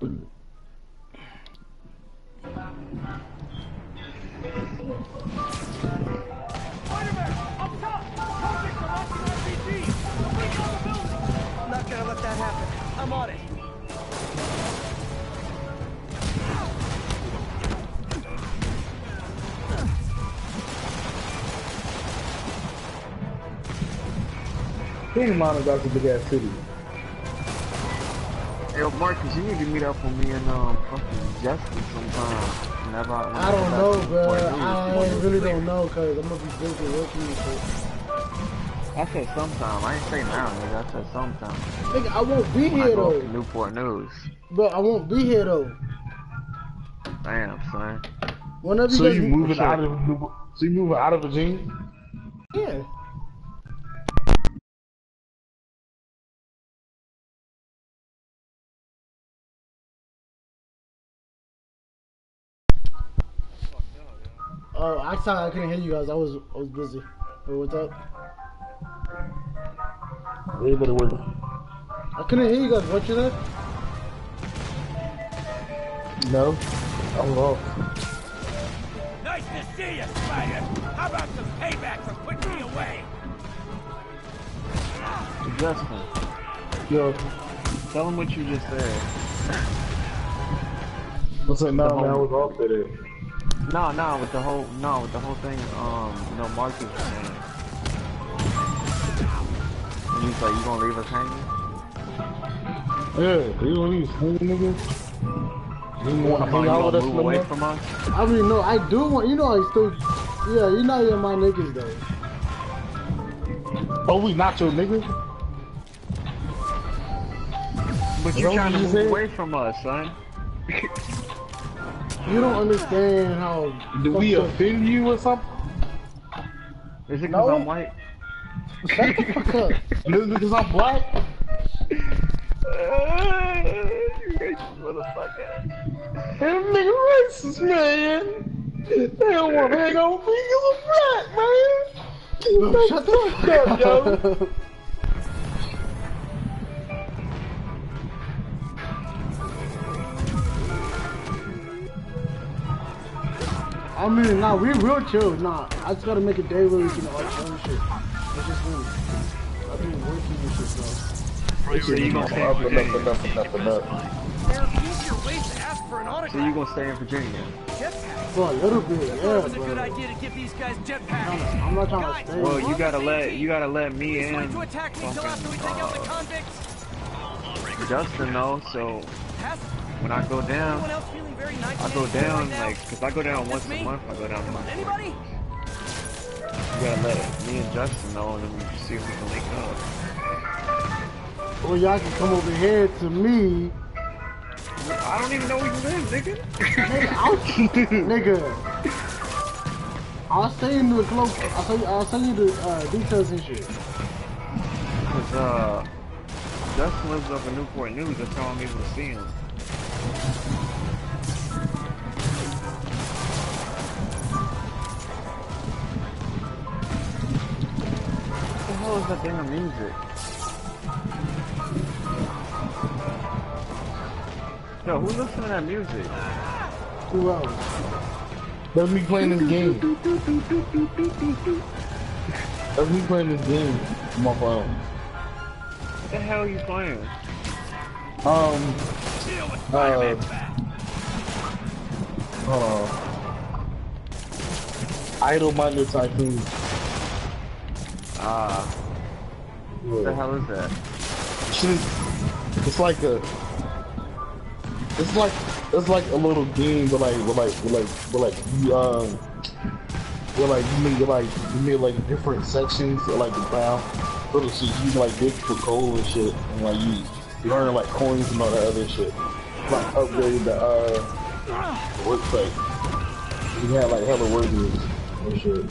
I'm not gonna let that happen. I'm on it. King Mono got the big ass city. Yo, Marcus, you need to meet up with me and fucking Justin sometime. Whenever I don't know, bro. I really don't know, cause I'm gonna be busy working and shit. I said sometime. I ain't say now, nigga. I said sometime. Nigga, I won't be When I here go though. to Newport News. Bro, I won't be here though. Damn, son. Whenever So you you guys... moving out of Virginia? Yeah. Oh, I couldn't hear you guys. I was busy. Hey, what's up? Everybody working. I couldn't hear you guys. What you said? No, I'm off. Nice to see you, Spider. How about some payback for putting me away? Justin, Yo, tell him what you just said. I said no, man, I was off today. No, with the whole thing, you know, Marcus was saying. And he's like, you gonna leave us hanging? Yeah, you gonna leave home, nigga? You wanna hang You out with gonna us move no away more? from us? I mean, no, I do want. You know, I still. Yeah, you know, you're my niggas though. Oh, we not your nigga? But Is you're that trying to what you move said? away from us, son. You don't understand how. Did we offend you or something? Is it No. because I'm white? Shut the fuck up. Just because I'm black? You racist motherfucker. That nigga racist, man. They don't want to hang on me because I'm black, man. Shut the fuck up, yo. I mean, nah, we real chill. Nah, I just gotta make a day where we can all chill and shit. It's just me. I've been working and shit, so. So you gonna stay in Enough. There are easier ways to ask for an autograph. So you gonna stay in Virginia? Jetpack. For a little bit, I yeah, thought it was a good bro. idea to give these guys jetpacks. I'm not trying to Guys, stay. Well, you gotta let me He's going in. to attack me until after we take out the convicts. Justin know, so Has when I go down, anyone else feeling very nice I go down right now? like, cause I go down once me? a month. I go down Come on, once. anybody? You gotta let me and Justin know, and then we can see if we can link up. Or y'all can come over here to me. I don't even know where you live, nigga. Nigga, I'll stay in the close. I'll send you the details and shit. Cause Justin lives up in Newport News. That's how I'm able to see him. What the hell is that damn music? Yo, who listens to that music? Who else? That's me playing this game. That's me playing this game on my phone. What the hell are you playing? Idle Minded Tycoon. What the hell is that? It's like a, it's like a little game, but like you made like different sections of like the ground. Little shit you can like dig for coal and shit, and like you earn like coins and all that other shit. Like upgrade the work site. You had like hella workers and shit.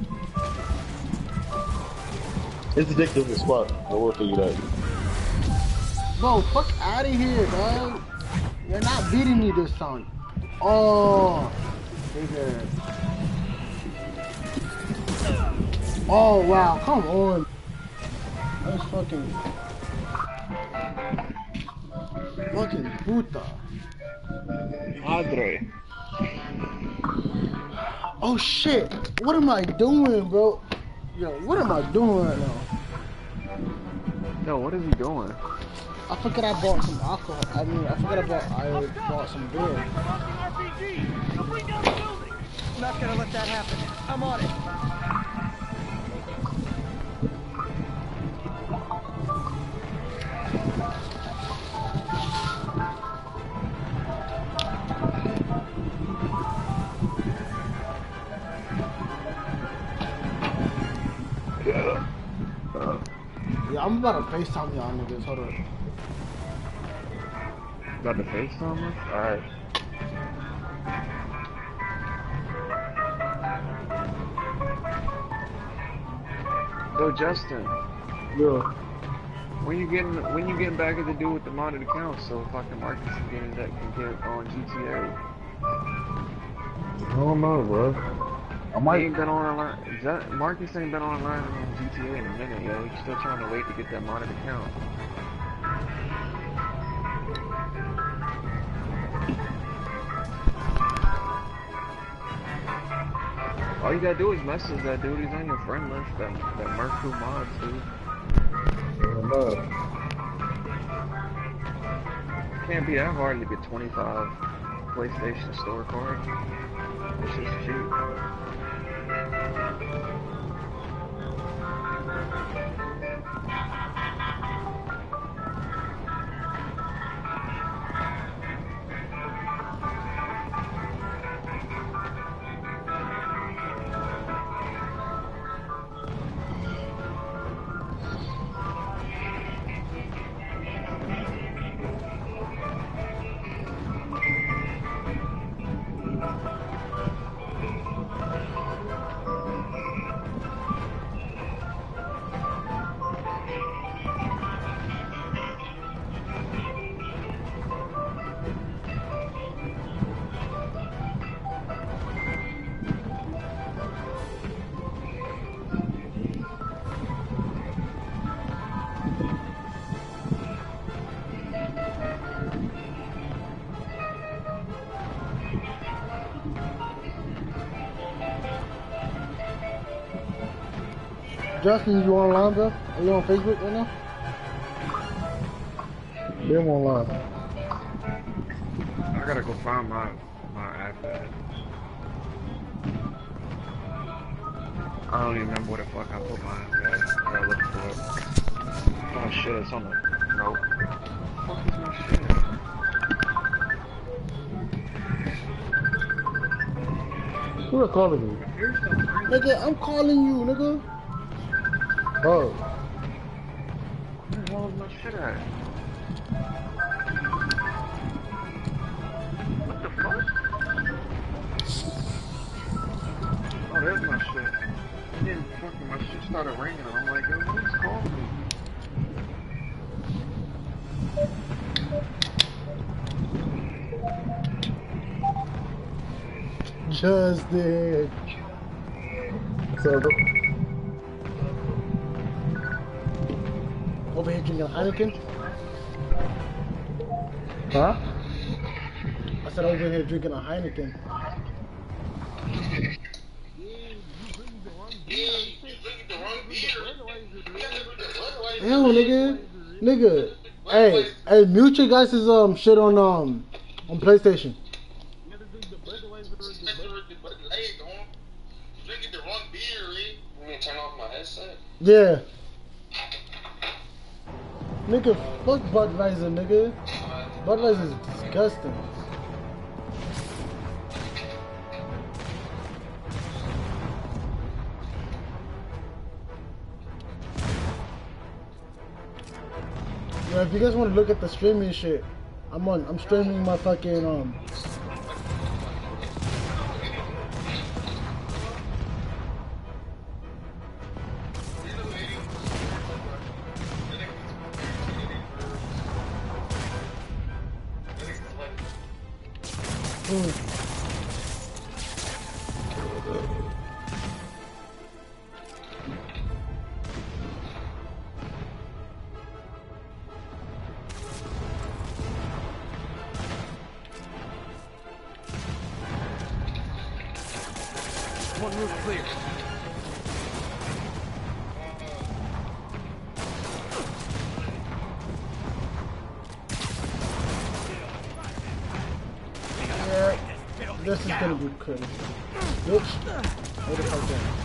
It's addictive as fuck. I will tell you that. Bro, fuck out of here, dog. You're not beating me this time. Oh, nigga. Oh wow, come on. That's fucking. Fucking puta. Madre. Oh shit. What am I doing, bro? Yo, what am I doing right now? Yo, what is he doing? I forgot I bought some alcohol. I forgot I bought some beer. RPG! They'll bring down the building! I'm not gonna let that happen. I'm on it. Yeah, I'm about to FaceTime y'all niggas. Hold up. About to FaceTime us? Alright. Yo, Justin. Yeah. When you getting back at the dude with the modded account so fucking Marcus can get on GTA? I don't know, bro. I He might. ain't been online. Marcus ain't been online on GTA in a minute, yo. He's still trying to wait to get that modded account. All you gotta do is message that dude. He's on your friend list. That Merc2 mods, dude. I don't know. Can't be that hard to get 25 PlayStation Store cards. It's just cheap. Justin, you online, bro? Are you on Facebook right now? Yeah, I'm online. I gotta go find my iPad. I don't even remember where the fuck I put my iPad. I gotta look for it. Oh shit, it's on the... Nope. What the fuck is my shit? Who are calling me? Nigga, I'm calling you, nigga. Oh. Where the hell is my shit at? What the fuck? Oh, there's my shit. And then fucking my shit started ringing and I'm like, yo, who's calling me? Justin. So, Over here drinking Heineken. huh? I said over here drinking a Heineken. Hell, nigga. Nigga. Hey, mute your guys' shit on PlayStation. Yeah. Nigga, fuck Budweiser, nigga. Budweiser is disgusting. Yeah, if you guys want to look at the streaming shit, I'm streaming my fucking One roof clear. Yeah, this is gonna be crazy. Bitch, where the fuck down?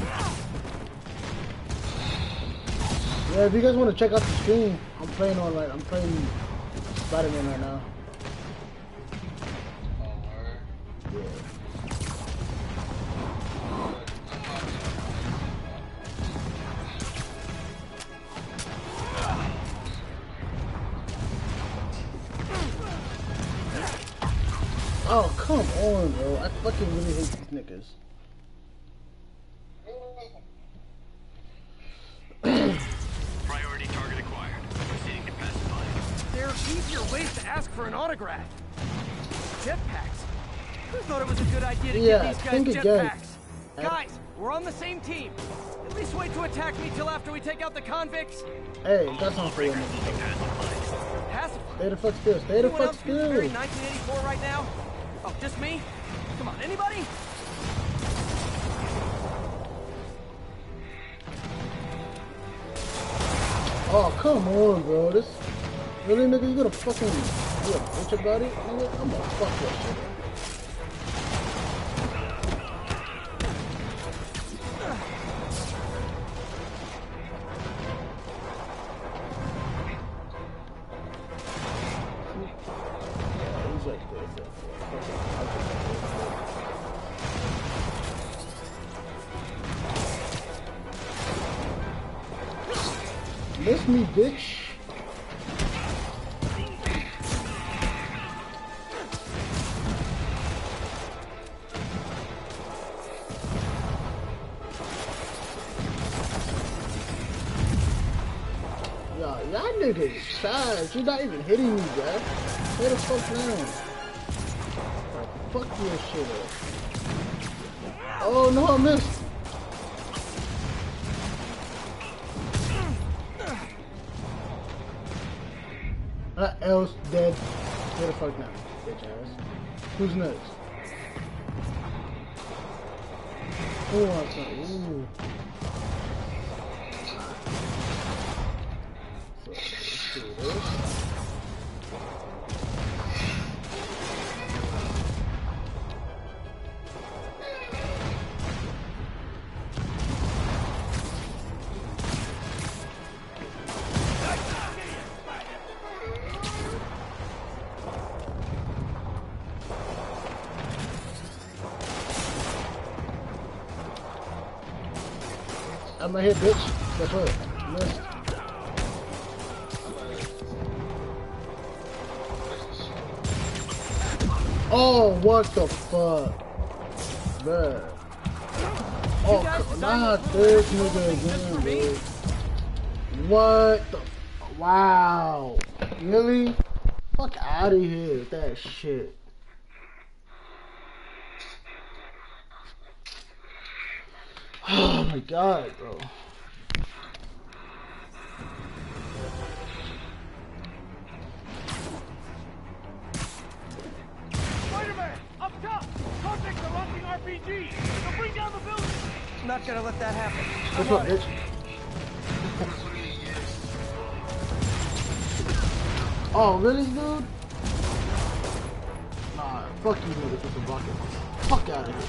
Yeah, if you guys want to check out the stream, I'm playing Spider-Man right now. Oh, come on, bro. I fucking really hate these niggas. Priority target acquired. Proceeding to pacify. There are easier ways to ask for an autograph. Jetpacks. Who thought it was a good idea to give these guys think again. jetpacks? Guys, we're on the same team. At least wait to attack me till after we take out the convicts. Hey, that's not for you, nigga. Pacify. Stay the fuck still. Stay the Anyone fuck else feeling very still. 1984 right now? Oh, just me? Come on, anybody? Oh, come on, bro. This really, nigga, you gonna fucking be a bitch about it, nigga? I'm gonna fuck that shit up. He's right there. Miss me, bitch. Y'all niggas trash. You're not even hitting me, bruh. Stay the fuck down. Like, fuck your shit up. Oh no, I missed. Else dead. Where the fuck now, bitch ass? Who's next? Who wants something? Ooh. So, let's do this. I'm right here, bitch. Guess what? Missed. Oh, what the fuck? Bruh. Oh, not this nigga again, dude. What the? Wow. Really? Fuck out of here with that shit. Oh my god, bro. Spider-Man, up top! Convicts are launching RPGs! They'll bring down the building! Not gonna let that happen. What's up, bitch? Oh, really, dude? Nah, fuck you, niggas with the bucket. Fuck out of here.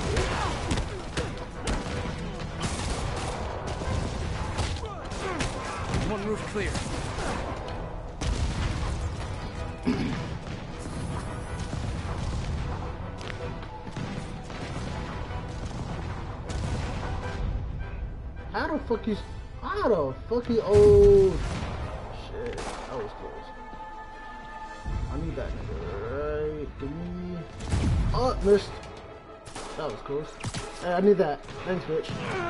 One roof clear. How the fuck you? How the fuck you? Oh shit, that was close. I need that nigga, right? Give me. Oh, missed. That was close. Hey, I need that. Thanks, bitch.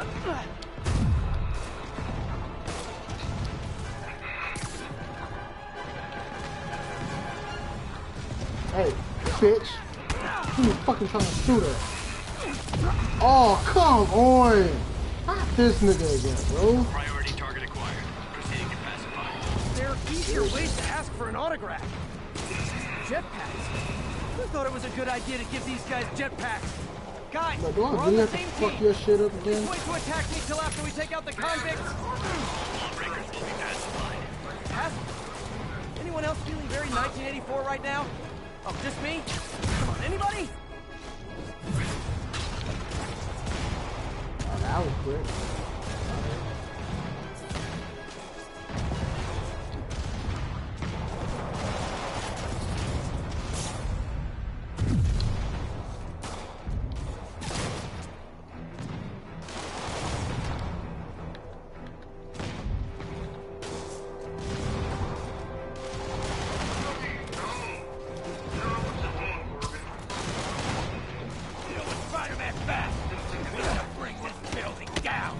Hey, bitch. Who you fucking trying to shoot at? Oh, come on. Not this nigga again, bro. Priority target acquired. Proceeding to pacify. There are easier ways to ask for an autograph. Jetpacks. Who thought it was a good idea to give these guys jetpacks? Guys, But do we're I on really the have to same fuck team. your shit up Please again? wait to attack me till after we take out the convicts. Lawbreakers will be pacified. Pass. Anyone else feeling very 1984 right now? Oh, just me? Come on, anybody? Oh, that was quick. Spider-Man fast. We gotta bring this building down.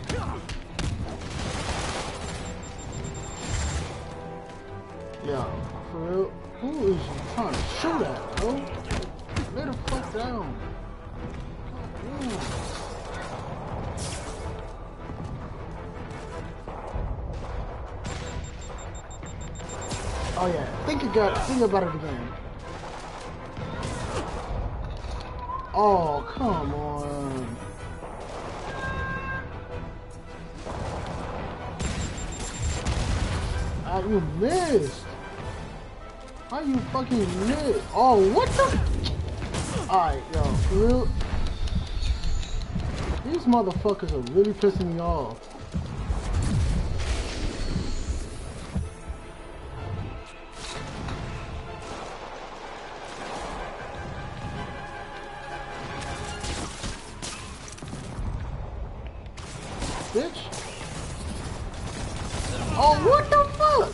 Yeah, for real. Who is you trying to shoot at, bro? Lay the fuck down. Damn. Oh yeah, think about it again. Oh, come on. Ah, you missed. How you fucking missed? Oh, what the? Alright, yo, for real. These motherfuckers are really pissing me off. Bitch. Oh, what the fuck?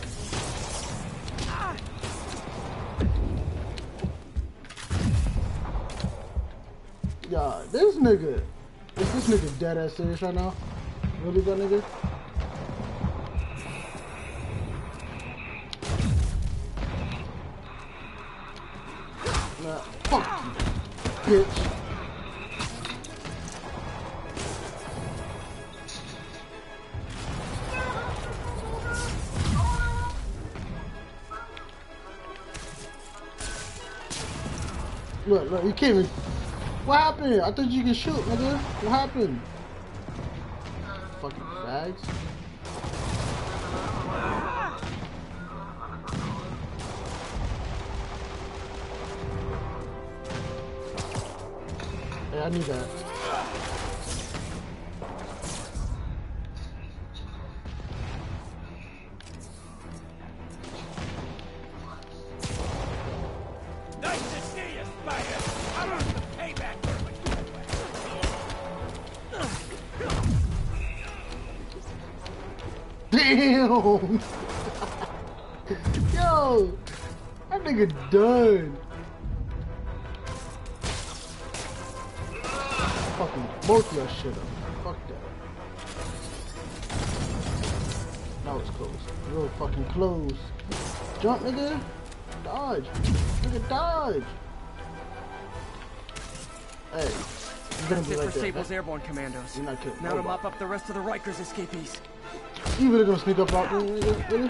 Yeah, this nigga. Is this nigga dead ass serious right now? Really, that nigga? Nah, fuck you, bitch. Look, you can't even. What happened? I thought you could shoot, nigga. What happened? Fucking fags. Yeah, I need that. Nice to see you, Spider. I want some payback for what you Damn! Yo! That nigga done. Fucking both your shit up. Fuck that. That was close. Real fucking close. Jump, nigga. Dodge. Nigga, dodge. Hey. You're gonna That's be it like for that. Sable's airborne commandos. You're not killing Now to nobody. mop up the rest of the Rikers escapees. You really gonna sneak up out there, nigga? Really?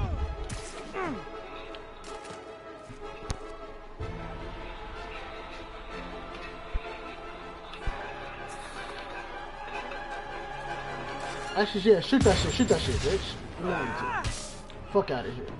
Actually, yeah, shoot that shit, bitch. You know what to. Fuck out of here.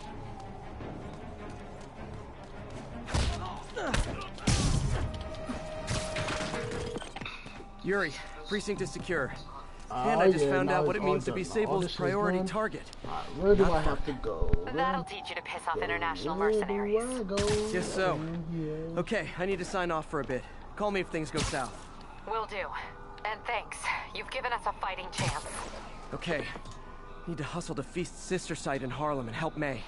Yuri, precinct is secure. And I just found out what it means to be Sable's priority target. Where do I have to go? That'll teach you to piss off international mercenaries. Where do I go? Guess so. Yeah. Okay, I need to sign off for a bit. Call me if things go south. Will do. And thanks. You've given us a fighting chance. Okay. Need to hustle to Feast's sister site in Harlem and help May.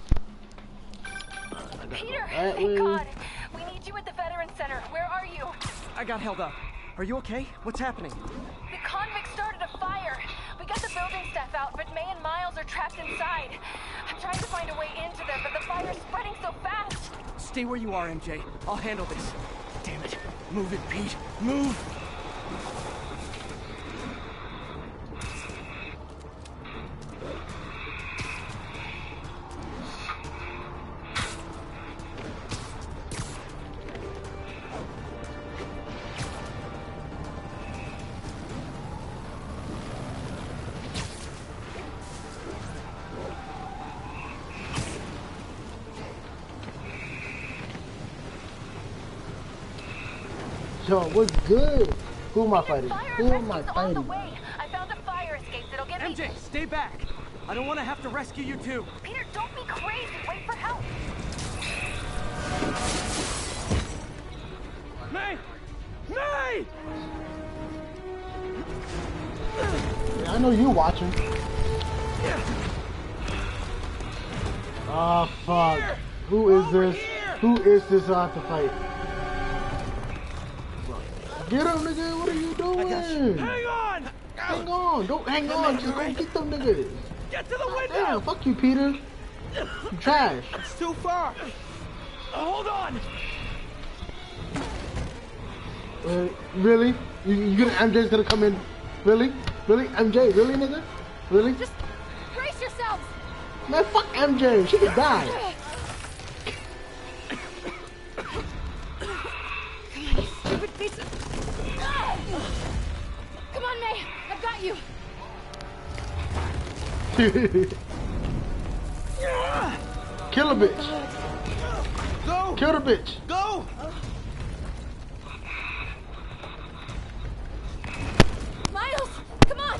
Peter, that thank way. God. We need you at the Veterans Center. Where are you? I got held up. Are you okay? What's happening? The convicts started a fire. We got the building staff out, but May and Miles are trapped inside. I'm trying to find a way into there, but the fire's spreading so fast. Stay where you are, MJ. I'll handle this. Damn it. Move it, Pete. Move! Yo, what's good? Who am I fighting? Fire Who am I rescue's on the fighting? way. I found a fire escape that'll get me. MJ, stay back. I don't want to have to rescue you too. Peter, don't be crazy. Wait for help. May! May! Yeah, I know you watching. Oh fuck. Who is this? Who is this I have to fight? Get him, nigga. What are you doing? Hang on! Hang on. Don't hang on. Just go get them niggas. Get to the window! Damn, fuck you, Peter. You trash. It's too far. Hold on. Really? You gonna MJ's gonna come in? Really? Really? MJ? Really, nigga? Really? Just brace yourselves. Man, fuck MJ. She could die. Stupid piece of... Come on, May. I've got you. Kill a bitch. Go! Kill the bitch. Go! Miles, come on.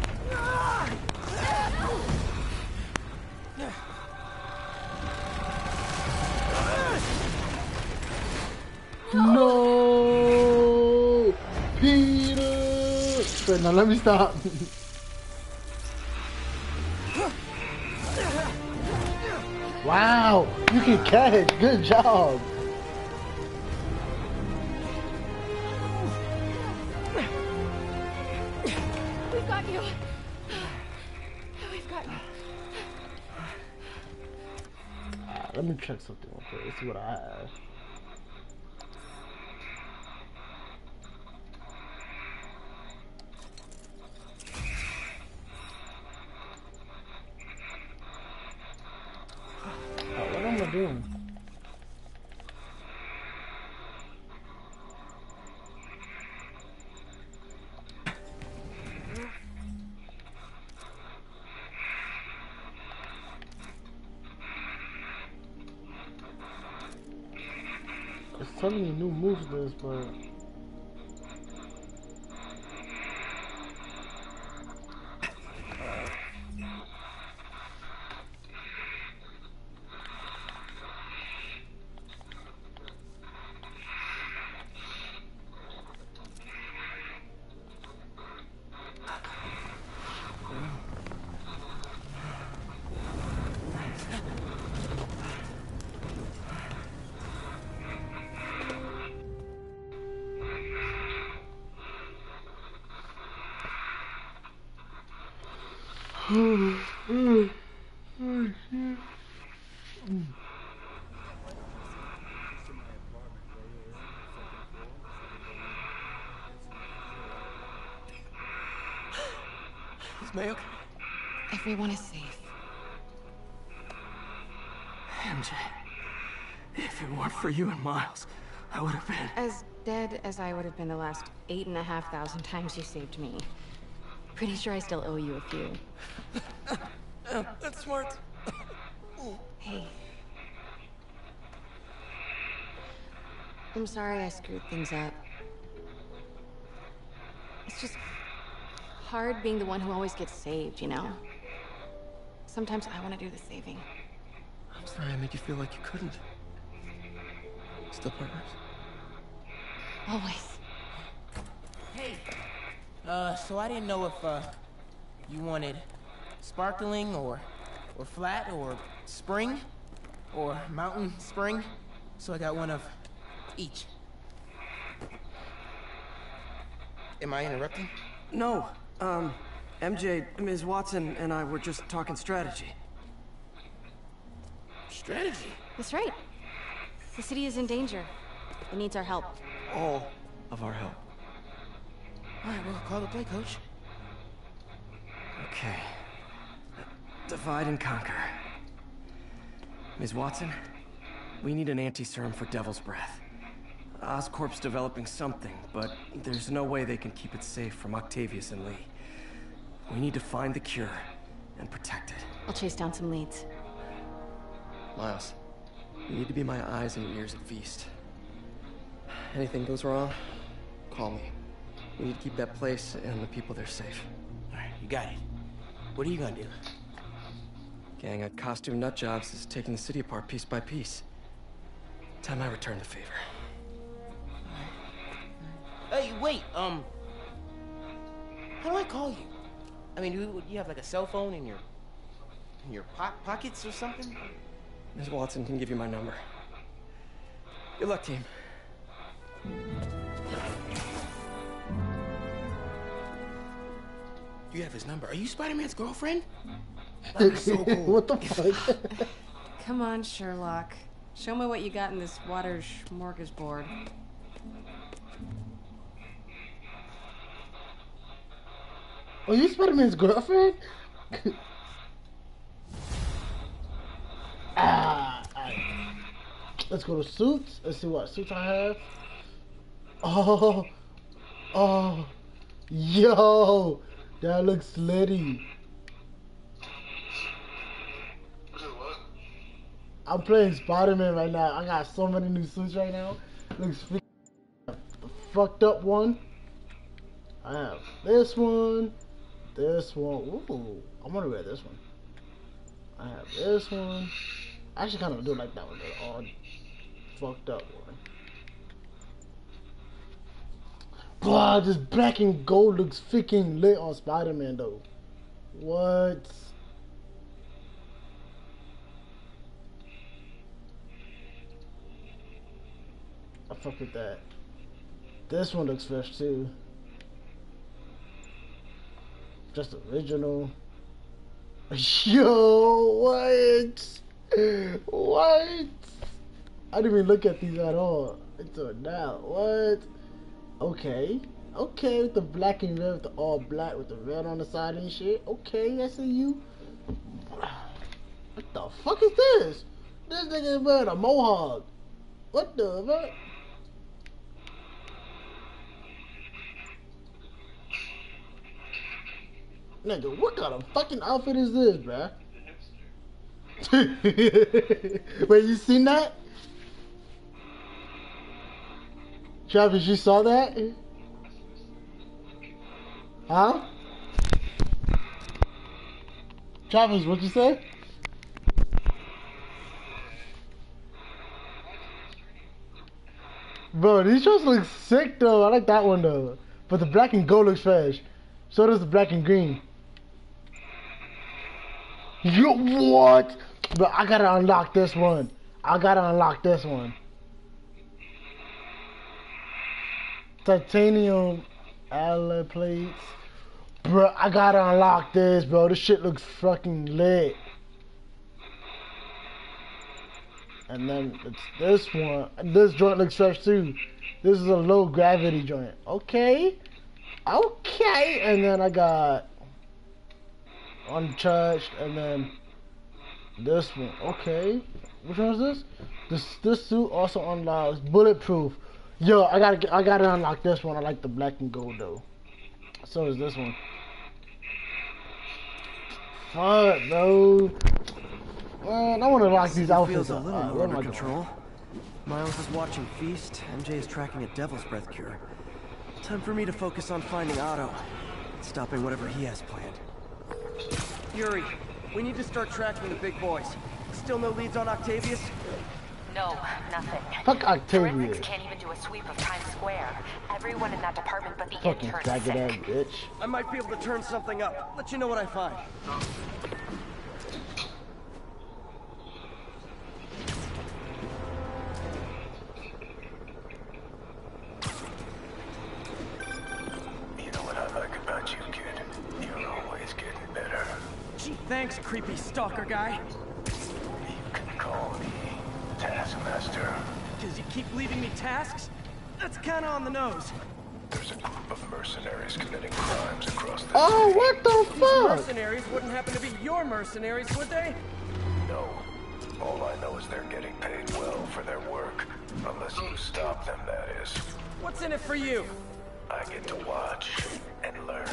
No, Peter. Wait, now let me stop. Wow, you can catch. Good job. We've got you. We've got you. Let me check something real quick. Let's see what I have. What am I doing? It's telling me new moves this, but Is May okay? Everyone is safe. MJ, if it weren't for you and Miles, I would have been... As dead as I would have been the last 8,500 times you saved me. Pretty sure I still owe you a few. That's smart. Hey. I'm sorry I screwed things up. It's just hard being the one who always gets saved, you know? Sometimes I want to do the saving. I'm sorry I made you feel like you couldn't. Still partners? Always. Hey, so I didn't know if, you wanted sparkling or flat or spring or mountain spring. So I got one of each. Am I interrupting? No. MJ, Ms. Watson, and I were just talking strategy. Strategy? That's right. The city is in danger. It needs our help. All of our help. All right, well, call the play, coach. Okay. Divide and conquer. Ms. Watson, we need an anti-serum for Devil's Breath. Oscorp's developing something, but there's no way they can keep it safe from Octavius and Lee. We need to find the cure and protect it. I'll chase down some leads. Miles, you need to be my eyes and ears at Feast. Anything goes wrong, call me. We need to keep that place and the people there safe. Alright, you got it. What are you gonna do? Gang of costume nut jobs is taking the city apart piece by piece. Time I return the favor. Hey, wait, how do I call you? I mean, you have like a cell phone in your pockets or something? Ms. Watson can give you my number. Good luck, team. You have his number. Are you Spider-Man's girlfriend? That'd be so cool. What the fuck? Come on, Sherlock. Show me what you got in this water smorgasbord. Are you Spider-Man's girlfriend? Let's go to suits. Let's see what suits I have. Oh, yo, that looks slitty. I'm playing Spider-Man right now. I got so many new suits right now. Looks fucked up one. I have this one. Ooh, I want to wear this one. I have this one. I actually kind of do like that one, the all fucked up one. Blah, this black and gold looks freaking lit on Spider-Man though. What? I fuck with that. This one looks fresh too. Just original. Yo, what? What? I didn't even look at these at all. Until now. What? Okay. Okay, with the black and red, with the all black with the red on the side and shit. Okay, I see you. What the fuck is this? This nigga is wearing a mohawk. What the fuck? Nigga, what kind of fucking outfit is this, bruh? Wait, you seen that? Travis, you saw that? Huh? Travis, what'd you say? Bro, these shirts look sick though. I like that one though. But the black and gold looks fresh. So does the black and green. Yo, what? But I gotta unlock this one. Titanium alloy plates. Bro, I gotta unlock this, bro. This shit looks fucking lit. And then it's this one. This joint looks fresh too. This is a low gravity joint. Okay. Okay. And then I got uncharged, and then this one. Okay. Which one is this? This suit also unlocks bulletproof. Yo, I gotta unlock this one. I like the black and gold though. So is this one. Fuck, bro. Man, I want to lock these outfits. Feels a little more under control. Miles is watching Feast. MJ is tracking a Devil's Breath cure. Time for me to focus on finding Otto and stopping whatever he has planned. Yuri, we need to start tracking the big boys. Still no leads on Octavius? No, nothing. Fuck Octavius. Forensics can't even do a sweep of Times Square. Everyone in that department but the Fucking intern is faggot ass sick. bitch. I might be able to turn something up. Let you know what I find. You know what I like about you, kid? You're always getting better. Gee, thanks, creepy stalker guy. You can call me Taskmaster. Because you keep leaving me tasks? That's kinda on the nose. There's a group of mercenaries committing crimes across the Oh, city. what the These fuck? mercenaries wouldn't happen to be your mercenaries, would they? No. All I know is they're getting paid well for their work. Unless you stop them, that is. What's in it for you? I get to watch and learn.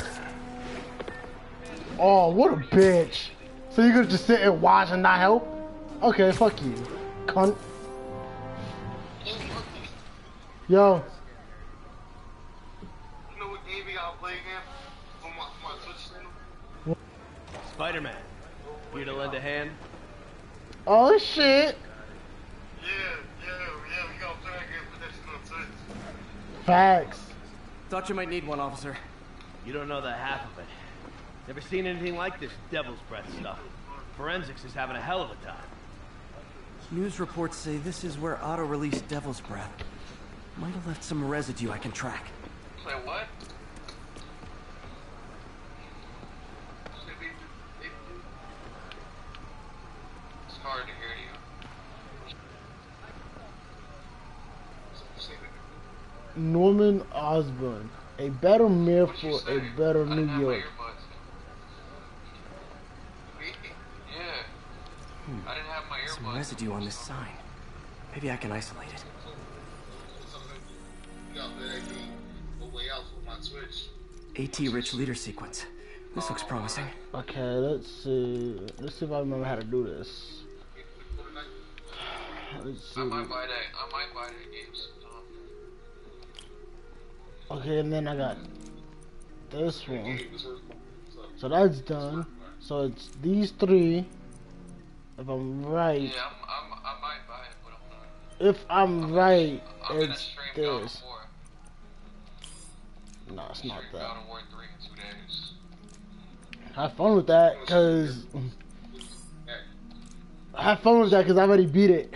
Oh, what a bitch. So you could just sit and watch and not help? Okay, fuck you, cunt. Yo. Spider-Man, here to lend a hand? Oh shit! We got to get protection on site. Facts. Thought you might need one, officer. You don't know the half of it. Never seen anything like this Devil's Breath stuff. Forensics is having a hell of a time. News reports say this is where Otto released Devil's Breath. Might have left some residue I can track. Say what? It's hard to hear you. Norman Osborn, a better mayor for a better New York. I didn't have my earbuds. Some residue on this sign. Maybe I can isolate it. AT Rich leader sequence. This looks promising. Okay, let's see. Let's see if I remember how to do this. Let's see. I might buy that game sometime. Okay, and then I got this one. So that's done. So it's these three. If I'm right. Yeah, I might buy it, but I'm not. If I'm right, I'm gonna it's stream God of this. War. No, it's not Stream that. God of War 3 in 2 days. Have fun with that, cause have fun with that, cause I already beat it.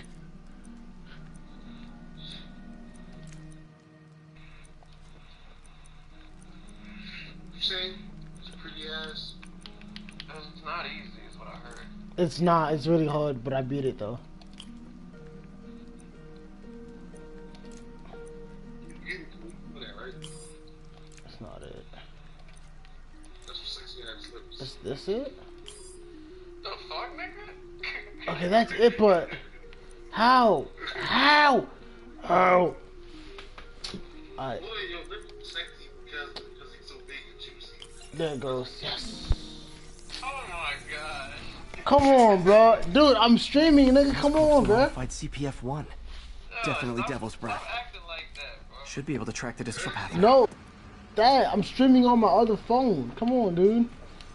You say it's pretty ass. It's not easy, is what I heard. It's not. It's really hard, but I beat it though. That's not it. Is this it? The fuck, nigga? Okay, that's it, but how? How? How? Alright. There it goes. Yes. Oh my god. Come on, bro. Dude, I'm streaming, nigga. Come on, bro. Modified CPF-1. Definitely Devil's Breath. Acting like that, bro. Should be able to track the distal path. No. Dad, I'm streaming on my other phone. Come on, dude.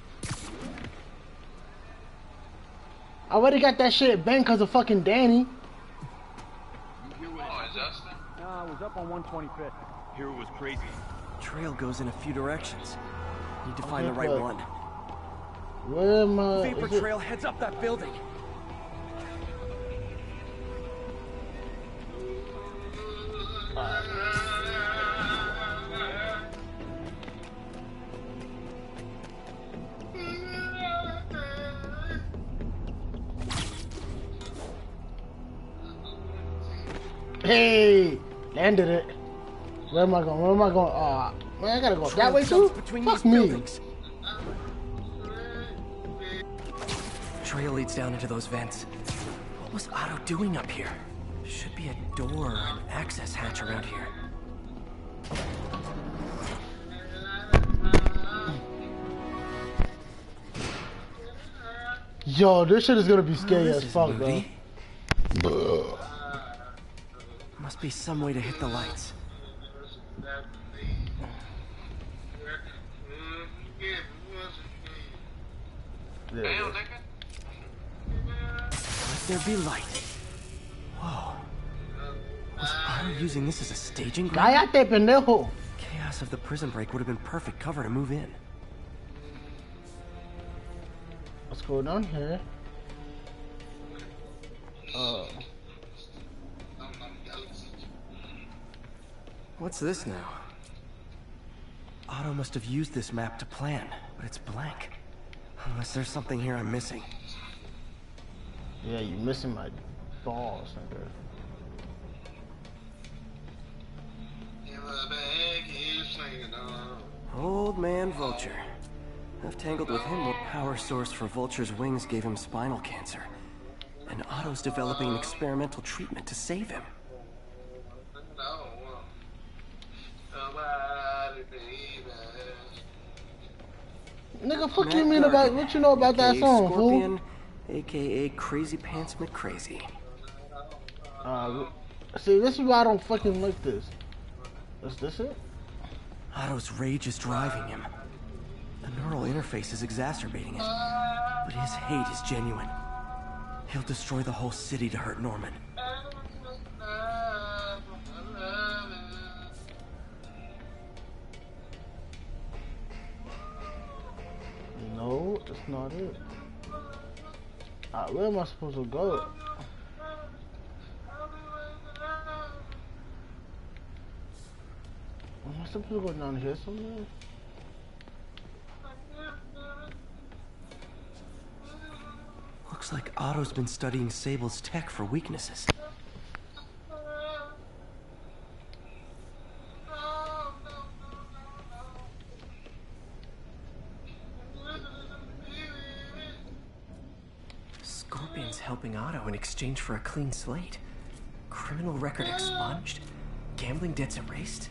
I already got that shit banned because of fucking Danny. Oh, is Justin? I was up on 125th. Here it was crazy. Trail goes in a few directions. Need to find the right but one. Where am I? Vapor trail heads up that building. Hey, landed it. Where am I going? Where am I going? Man, I gotta go that way too. Fuck me. Buildings. Trail leads down into those vents. What was Otto doing up here? Should be a door or an access hatch around here. Yo, this shit is gonna be scary this as is fuck, moody. bro. Must be some way to hit the lights. Damn, nigga. Let there be light. Whoa. Was Otto using this as a staging ground? Cállate, pendejo. Chaos of the prison break would have been perfect cover to move in. What's going on here? What's this now? Otto must have used this map to plan, but it's blank. Unless there's something here I'm missing. Yeah, you missing my balls, nigga. Old man Vulture. I've tangled with him. What power source for Vulture's wings gave him spinal cancer? And Otto's developing an experimental treatment to save him. Nigga, fuck Matt you mean Gargan, about what you know about that aka song, Scorpion, fool? aka Crazy Pants McCrazy. See, this is why I don't fucking like this. Is this it? Otto's rage is driving him. The neural interface is exacerbating it. But his hate is genuine. He'll destroy the whole city to hurt Norman. No, that's not it. Where am I supposed to go? Am I supposed to go down here somewhere? Looks like Otto's been studying Sable's tech for weaknesses. Scorpion's helping Otto in exchange for a clean slate. Criminal record expunged? Gambling debts erased?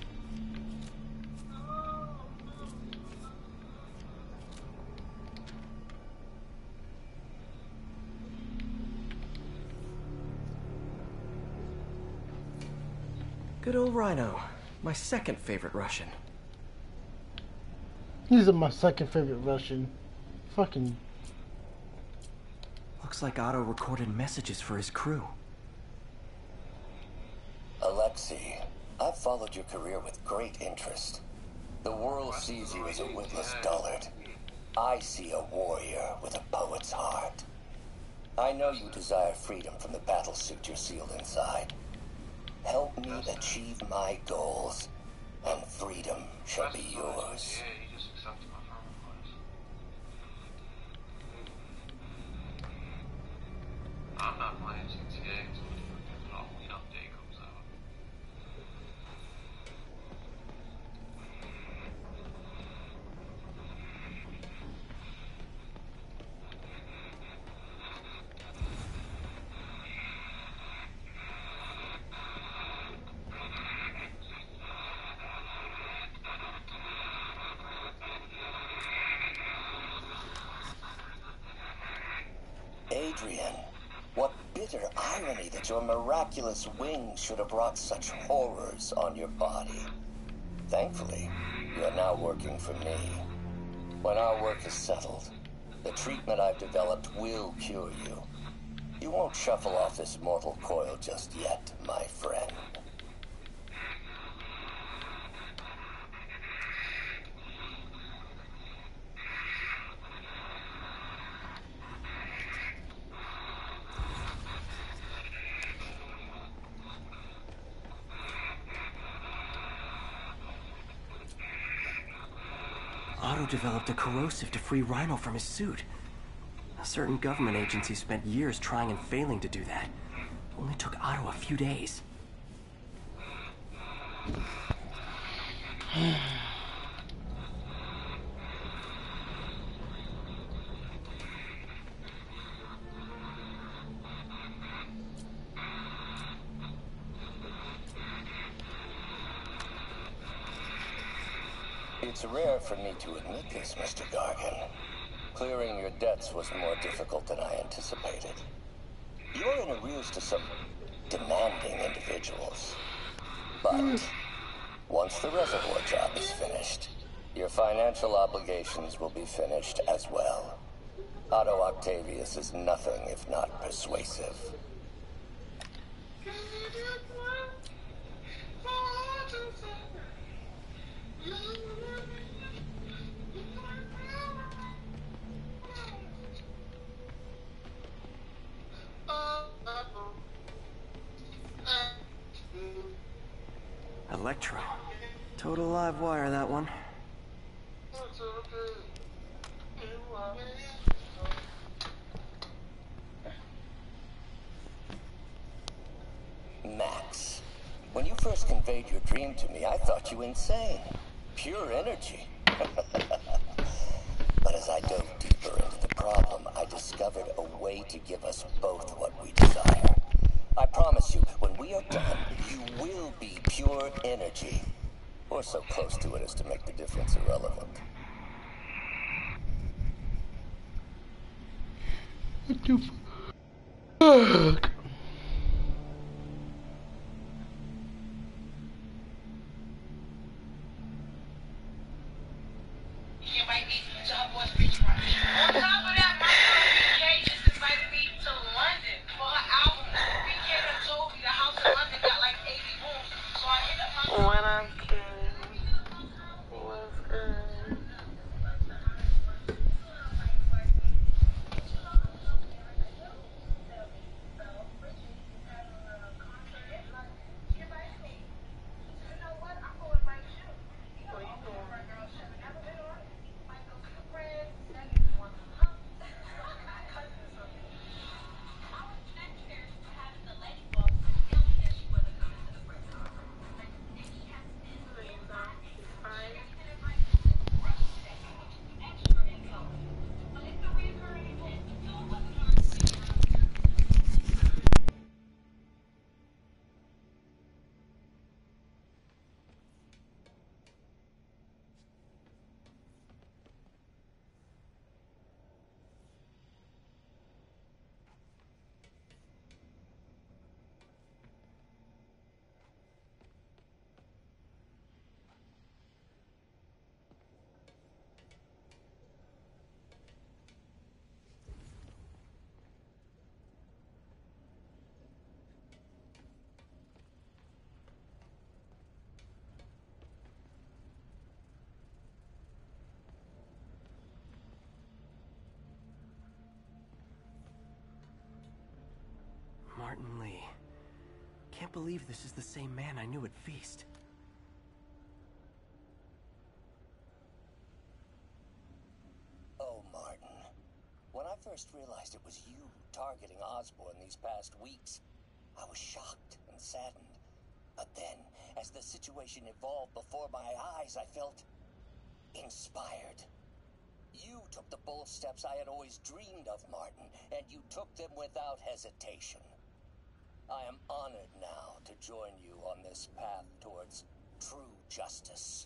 Good old Rhino. My second favorite Russian. These are my second favorite Russian. Fucking... Looks like Otto recorded messages for his crew. Alexei, I've followed your career with great interest. The world sees you as a witless dullard. I see a warrior with a poet's heart. I know you desire freedom from the battlesuit you're sealed inside. Help me achieve my goals, and freedom shall be yours. I'm not playing GTA until the Halloween update comes out. Adrian, what bitter irony that your miraculous wings should have brought such horrors on your body. Thankfully, you are now working for me. When our work is settled, the treatment I've developed will cure you. You won't shuffle off this mortal coil just yet, my friend. Otto developed a corrosive to free Rhino from his suit. A certain government agency spent years trying and failing to do that. Only took Otto a few days. It's rare for me to admit this, Mr. Gargan. Clearing your debts was more difficult than I anticipated. You're in arrears to some demanding individuals. But once the reservoir job is finished, your financial obligations will be finished as well. Otto Octavius is nothing if not persuasive. Electro. Total live wire, that one. Max, when you first conveyed your dream to me, I thought you insane. Pure energy. But as I dove deeper into the problem, I discovered a way to give us both what we desire. I promise you, when we are done, you will be pure energy. Or so close to it as to make the difference irrelevant. What the fuck? You might be Martin Lee. Can't believe this is the same man I knew at Feast. Oh, Martin. When I first realized it was you targeting Osborn these past weeks, I was shocked and saddened. But then, as the situation evolved before my eyes, I felt inspired. You took the bold steps I had always dreamed of, Martin, and you took them without hesitation. I am honored now to join you on this path towards true justice.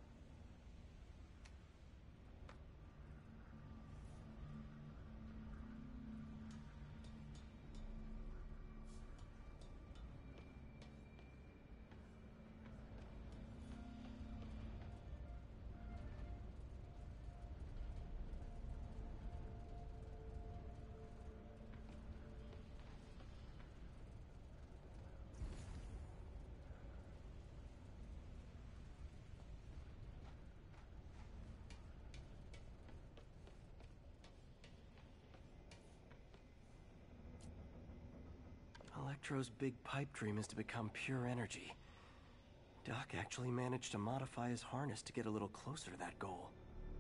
Electro's big pipe dream is to become pure energy. Doc actually managed to modify his harness to get a little closer to that goal.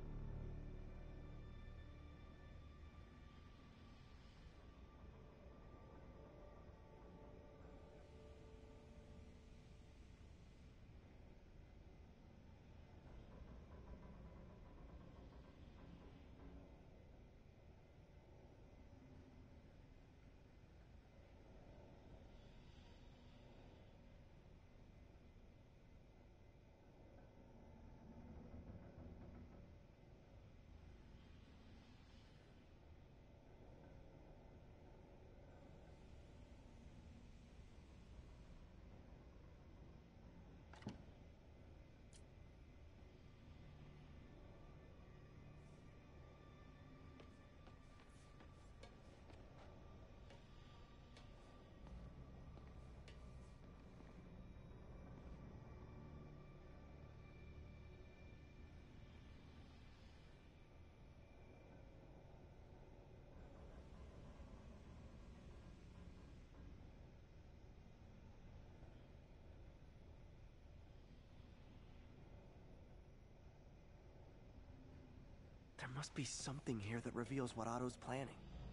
There must be something here that reveals what Otto's planning.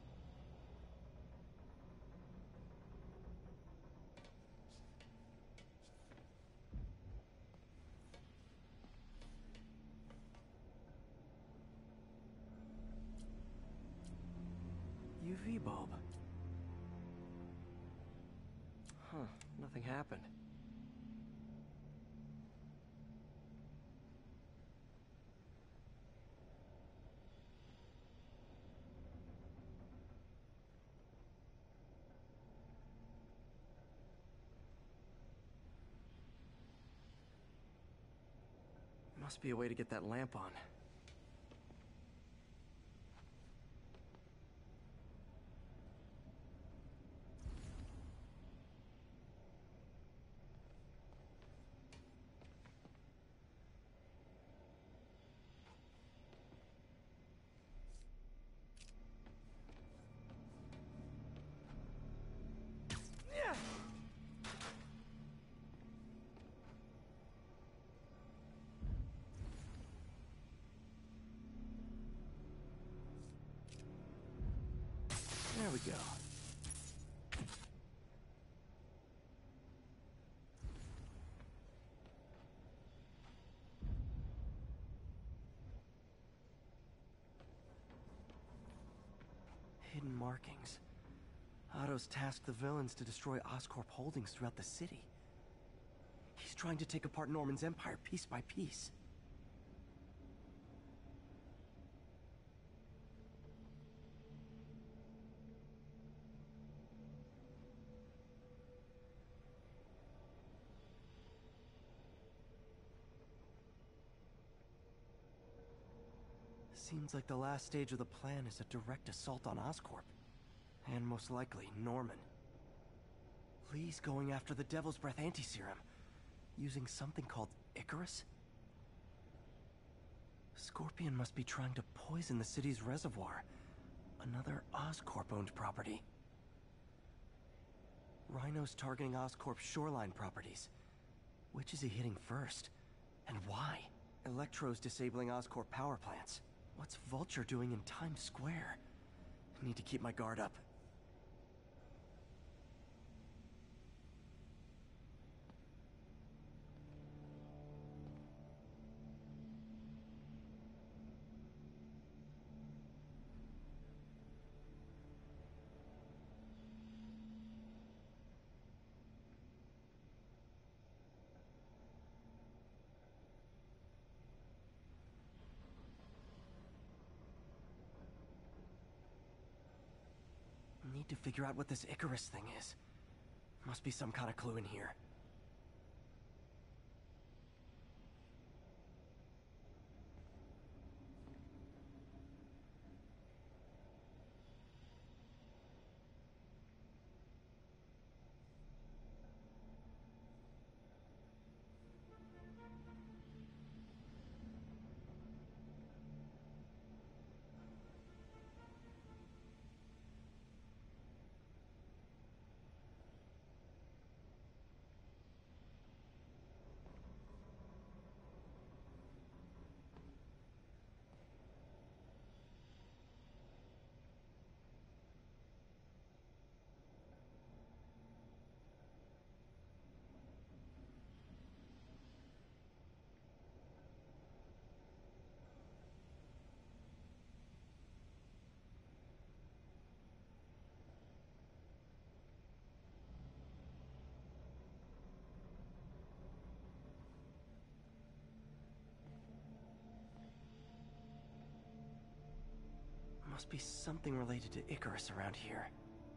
UV bulb. Huh, nothing happened. Must be a way to get that lamp on. There we go. Hidden markings. Otto's tasked the villains to destroy Oscorp holdings throughout the city. He's trying to take apart Norman's empire piece by piece. Seems like the last stage of the plan is a direct assault on Oscorp. And most likely, Norman. Lee's going after the Devil's Breath anti-serum, using something called Icarus? Scorpion must be trying to poison the city's reservoir. Another Oscorp-owned property. Rhino's targeting Oscorp's shoreline properties. Which is he hitting first? And why? Electro's disabling Oscorp power plants. What's Vulture doing in Times Square? I need to keep my guard up. Need to figure out what this Icarus thing is. Must be some kind of clue in here. Must be something related to Icarus around here.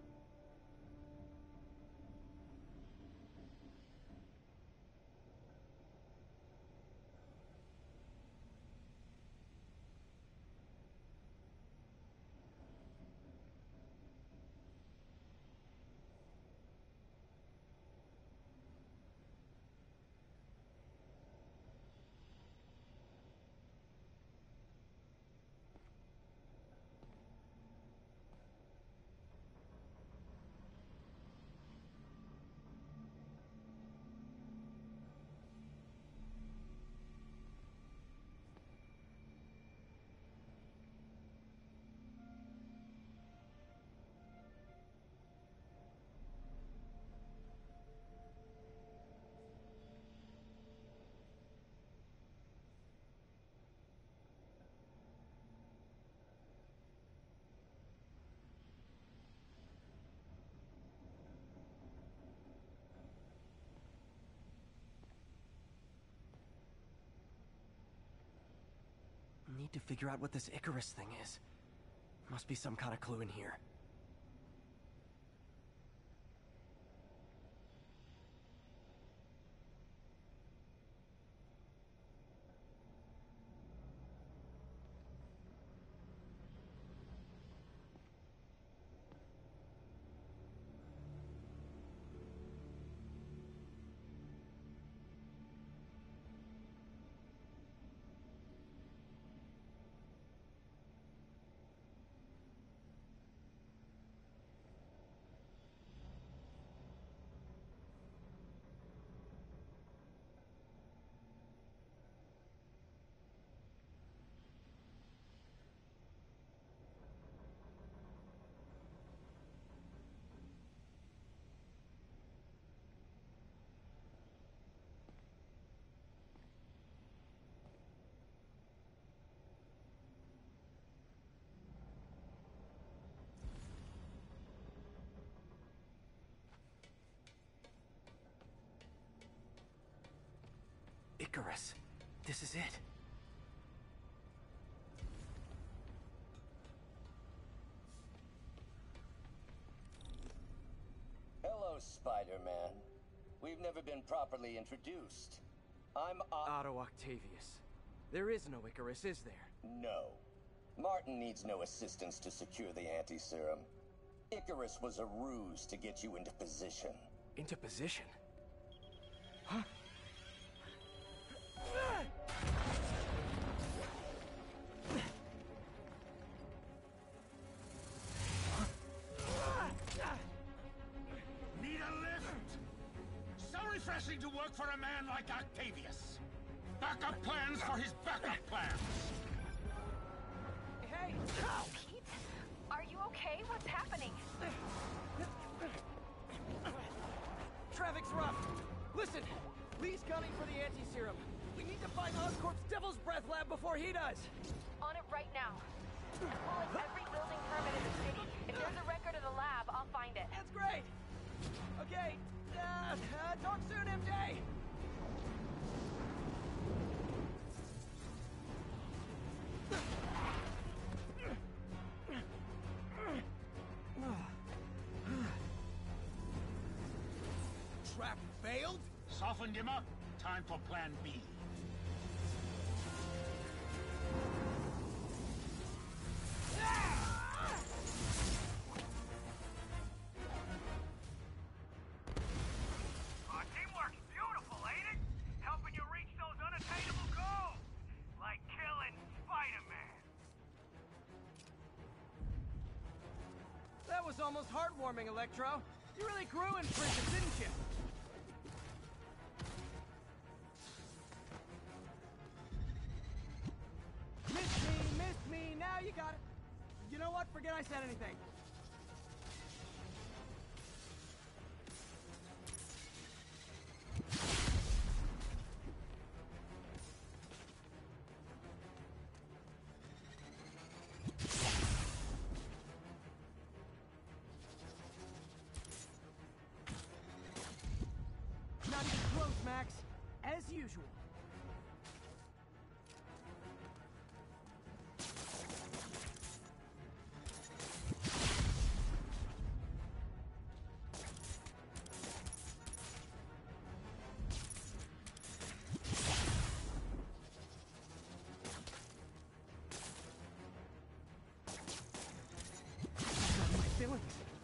Need to figure out what this Icarus thing is. Must be some kind of clue in here. Icarus. This is it. Hello, Spider-Man. We've never been properly introduced. I'm Otto Octavius. There is no Icarus, is there? No. Martin needs no assistance to secure the anti-serum. Icarus was a ruse to get you into position. Into position? Huh? Need a lift? refreshing to work for a man like Octavius. Backup plans for his backup plans. Hey! Pete? Are you okay? What's happening? Traffic's rough. Listen, Lee's gunning for the anti-serum. We need to find Oscorp's Devil's Breath lab before he does. On it right now. I'm pulling every building permit in the city. If there's a record of the lab, I'll find it. That's great. Okay, talk soon, MJ. Trap failed? Softened him up. Time for plan B. Teamwork's beautiful, ain't it? Helping you reach those unattainable goals. Like killing Spider-Man. That was almost heartwarming, Electro. You really grew in prison, didn't you? Missed me, now you got it. You know what? Forget I said anything. Not even close, Max. As usual. Feelings.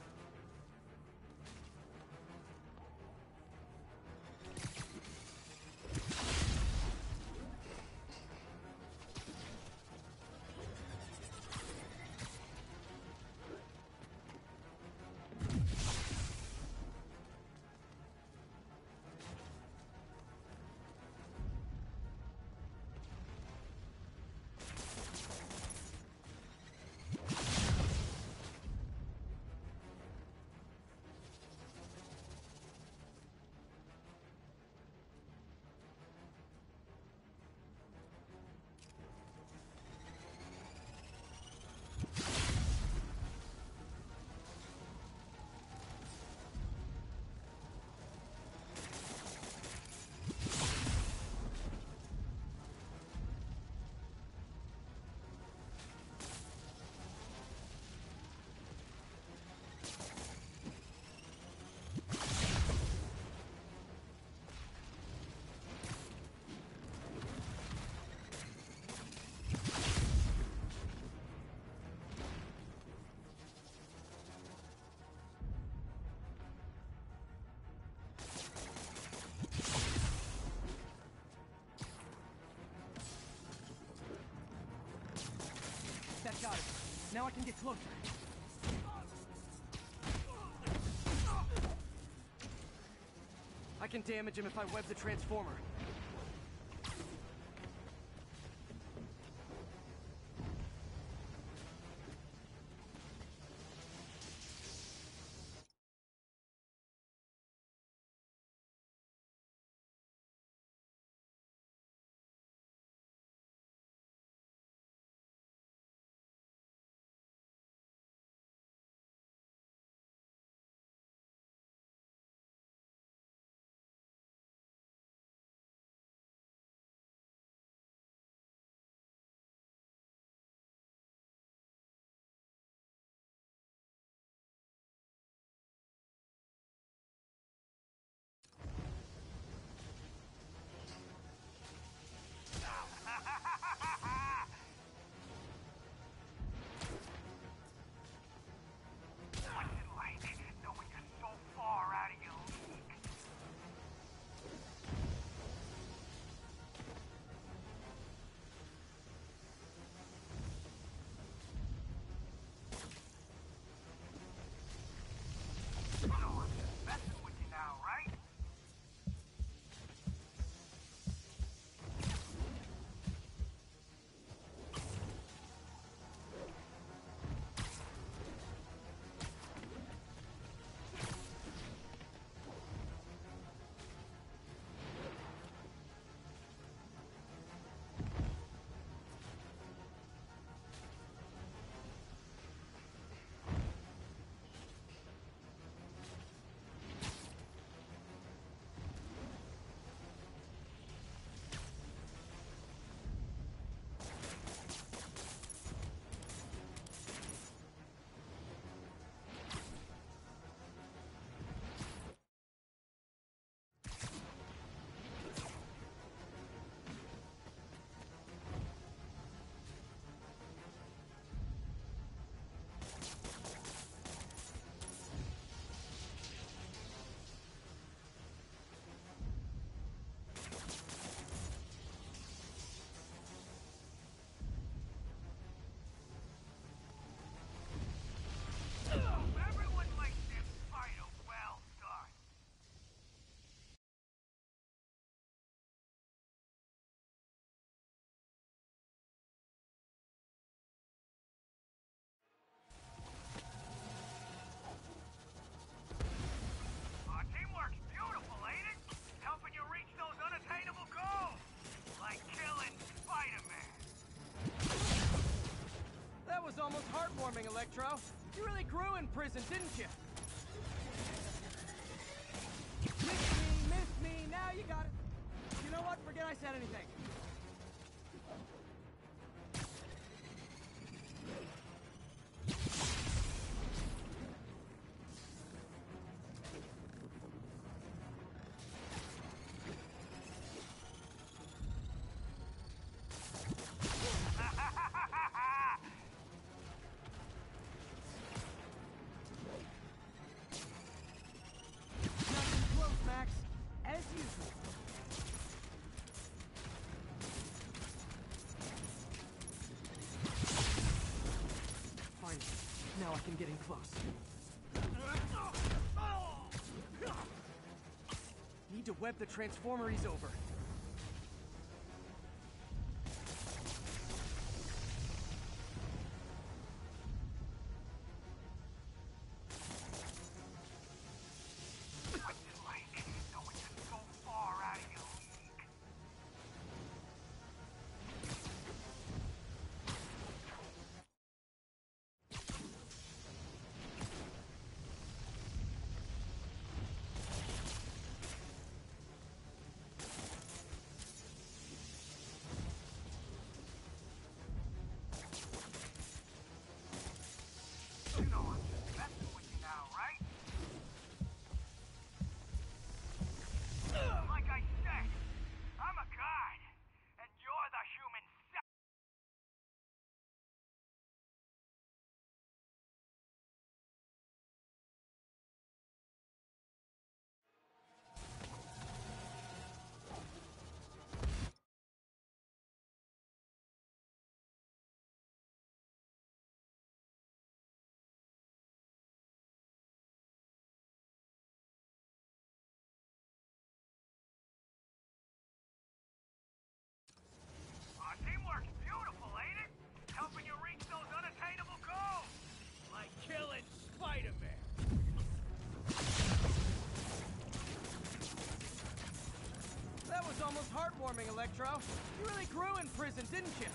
That got it. Now I can get closer. I can damage him if I web the transformer. heartwarming, Electro. You really grew in prison, didn't you? Miss me, now you got it. You know what? Forget I said anything. Now I can get in close. Need to web the transformer he's over. Teamwork's beautiful, ain't it? Helping you reach those unattainable goals! Like killing Spider-Man! That was almost heartwarming, Electro. You really grew in prison, didn't you?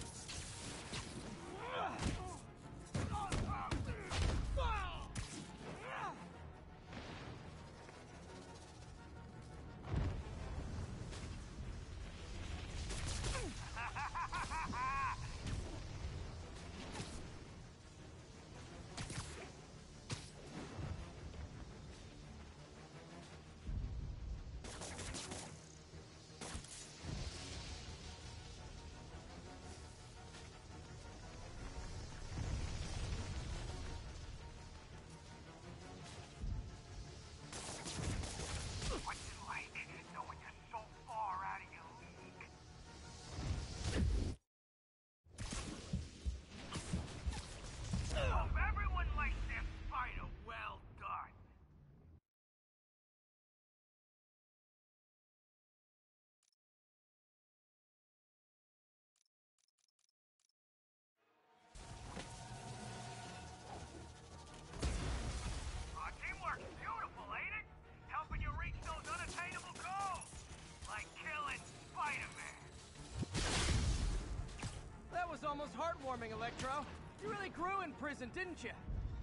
Almost heartwarming, Electro. You really grew in prison, didn't you?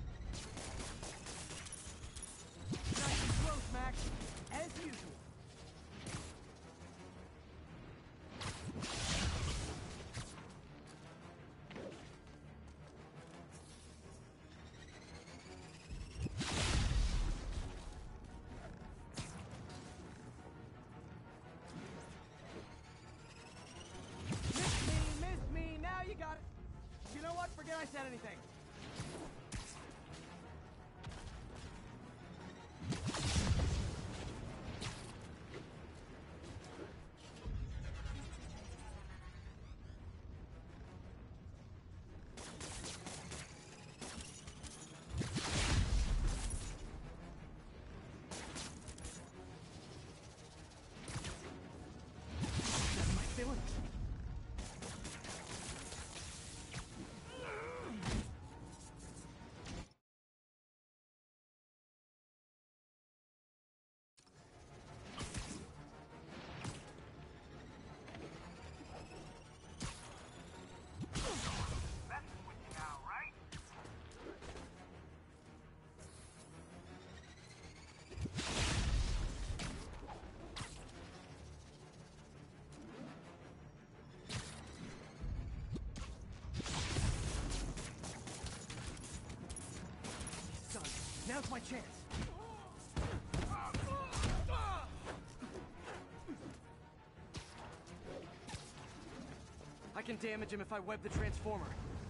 Nice and close, Max. As usual. You got it. You know what? Forget I said anything. That's my feeling. my chance. I can damage him if I web the transformer.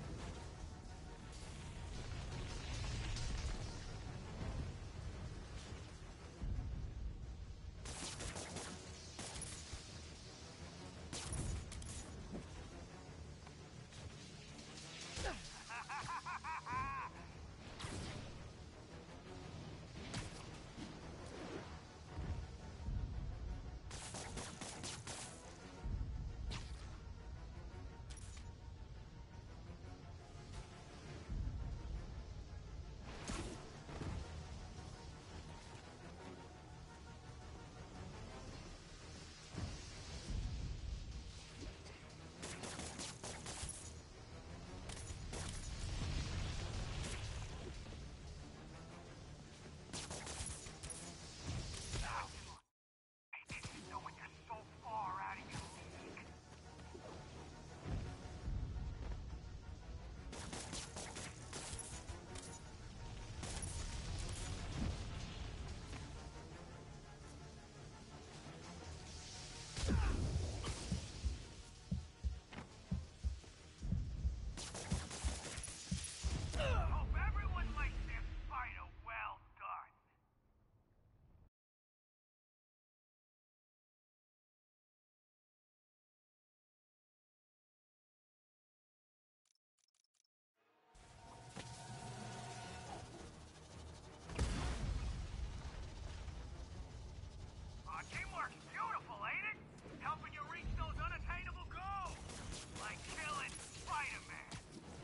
Teamwork's beautiful, ain't it? Helping you reach those unattainable goals. Like killing Spider-Man.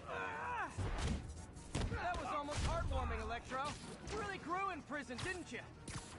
That was almost heartwarming, Electro. You really grew in prison, didn't you?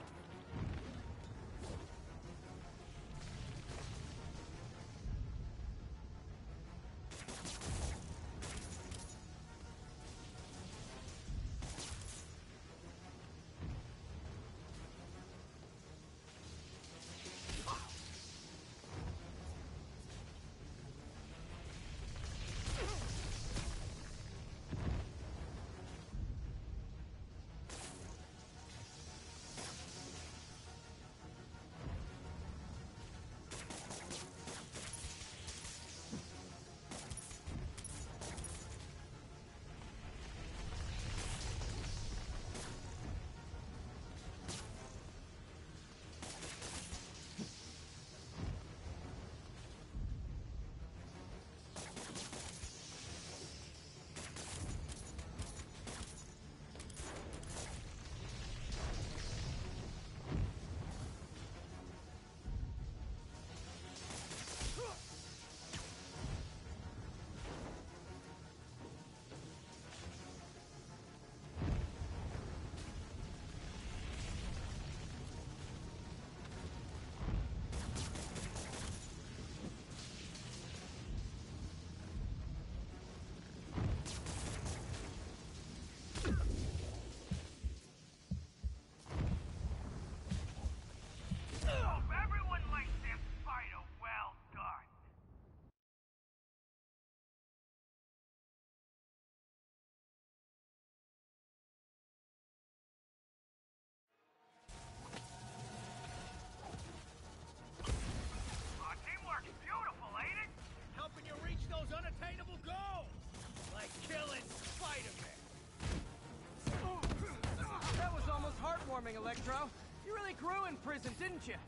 Electro. You really grew in prison, didn't you?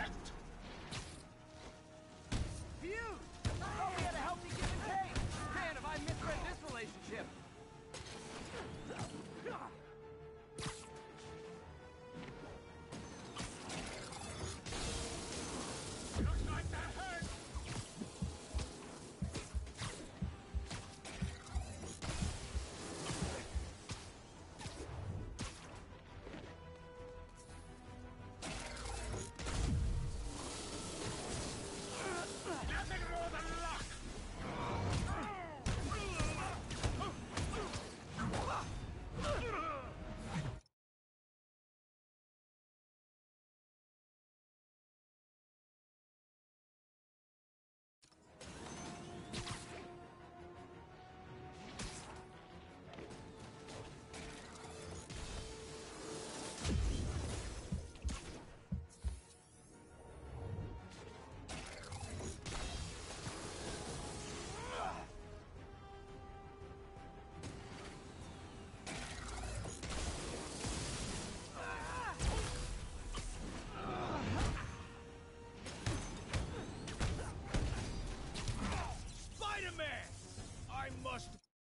insect! Fuse! I thought we had a healthy give and take! Man, have I misread this relationship! Looks like that hurt! Nothing more than luck! Spider-Man! I must...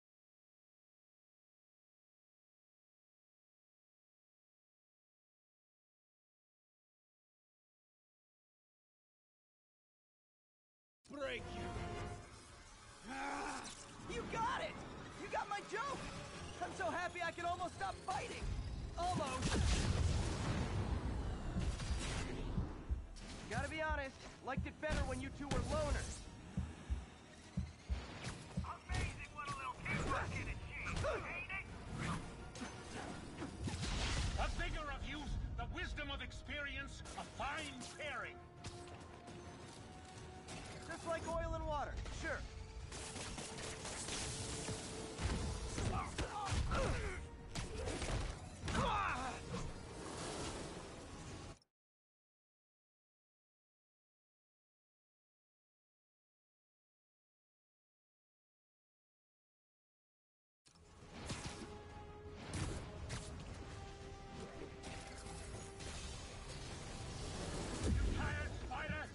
break you! You got it! You got my joke! I'm so happy I can almost stop fighting! Almost! Gotta be honest, liked it better when you two were loners. Amazing what a little teamwork can achieve, ain't it? A vigor of youth, the wisdom of experience, a fine pairing. Just like oil and water, sure. You tired, Spider?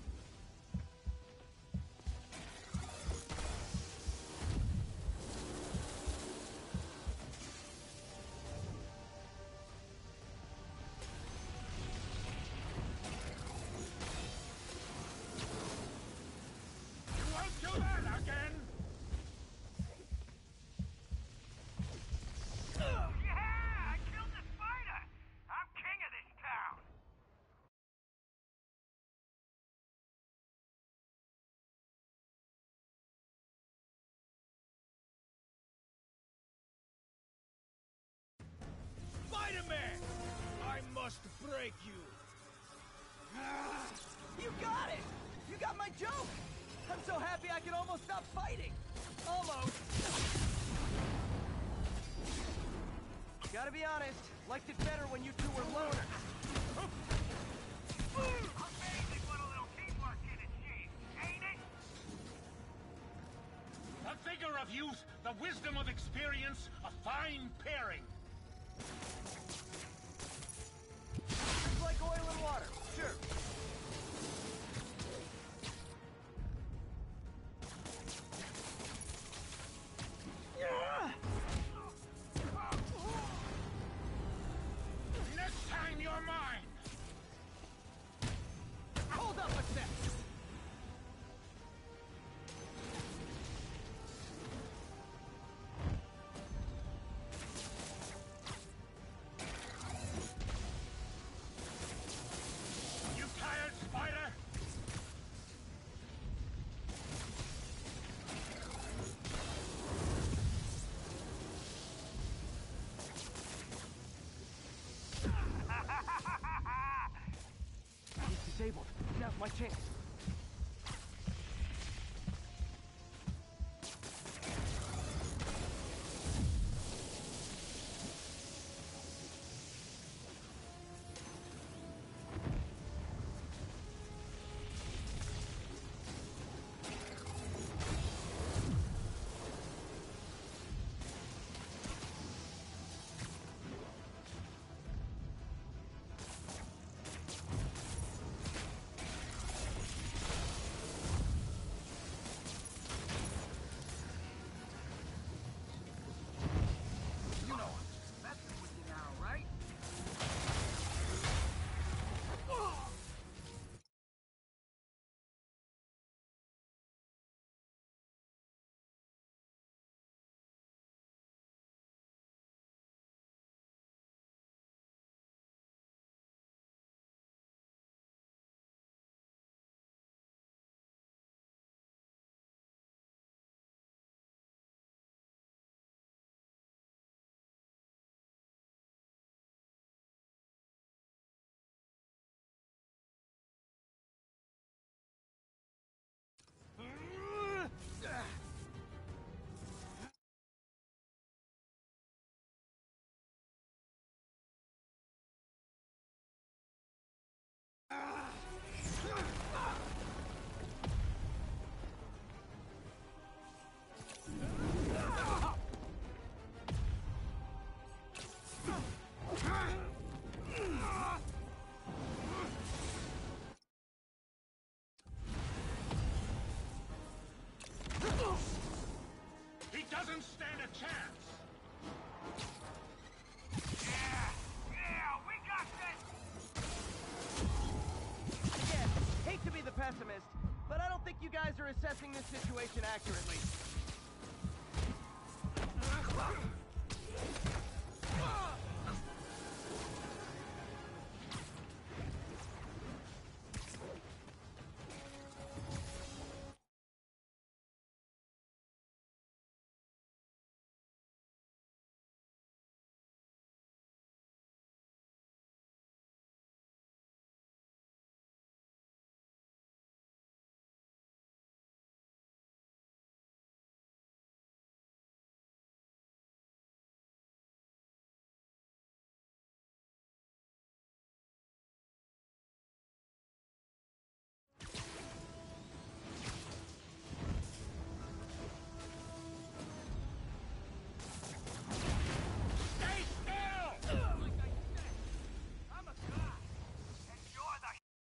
You won't do that again! Yeah! I killed the spider! I'm king of this town! Spider-Man! I must break you! You got it! You got my joke! I'm so happy I can almost stop fighting! Almost! Gotta be honest, liked it better when you two were loners. Amazing what a little teamwork can achieve, ain't it? A vigor of youth, the wisdom of experience, a fine pairing. Just like oil and water, sure. Next time you're mine! Hold up a sec! You tired, Spider? He's disabled. Now's my chance. stand a chance. Yeah, we got this! Again, hate to be the pessimist, but I don't think you guys are assessing this situation accurately. Stay still! Like I said, I'm a god, and you're the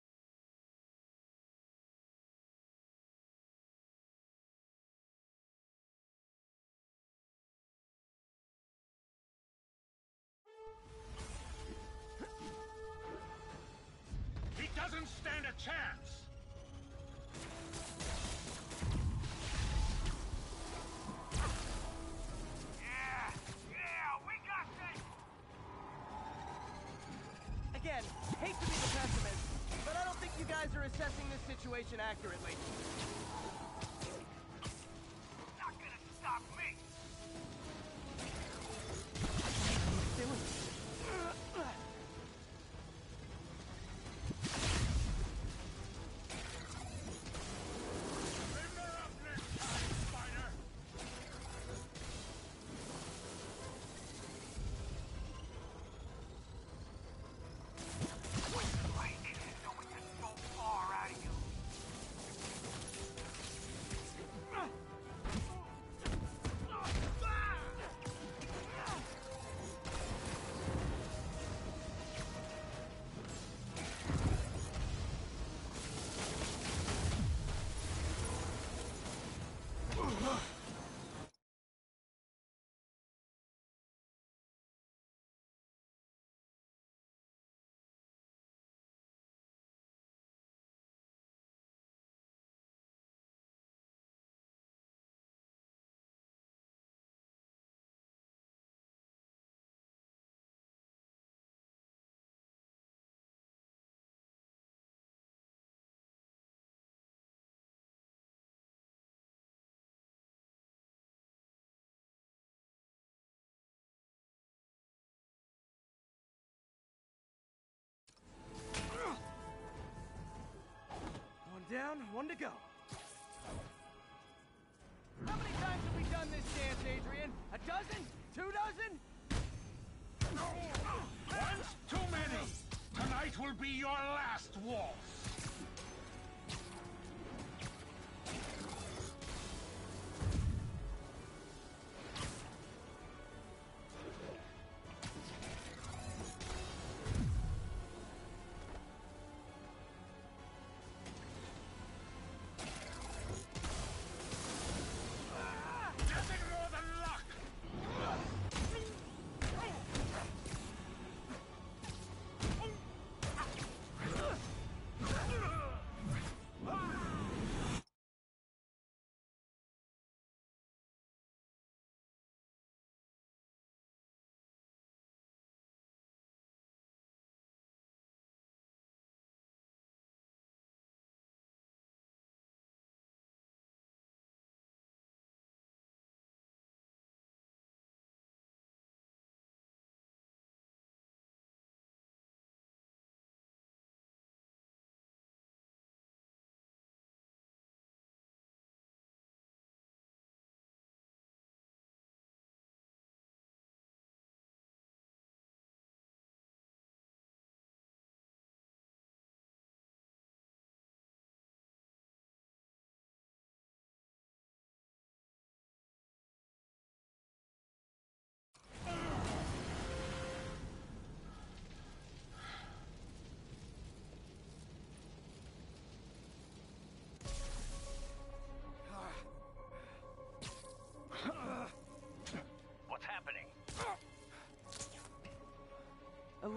He doesn't stand a chance. Yeah, we got this! Again, hate to be the pessimist, but I don't think you guys are assessing this situation accurately. Not gonna stop me! Remember up next time, Spider. Like, no one gets so far out of you. One down, one to go. How many times have we done this dance, Adrian? A dozen? 2 dozen? Once too many. Tonight will be your last waltz. Nothing more than luck.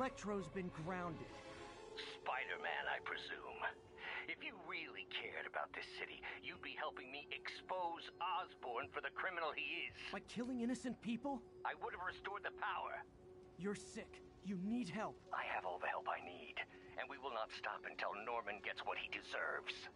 Electro's been grounded. Spider-Man, I presume. If you really cared about this city, you'd be helping me expose Osborn for the criminal he is. By killing innocent people? I would have restored the power. You're sick. You need help. I have all the help I need, and we will not stop until Norman gets what he deserves.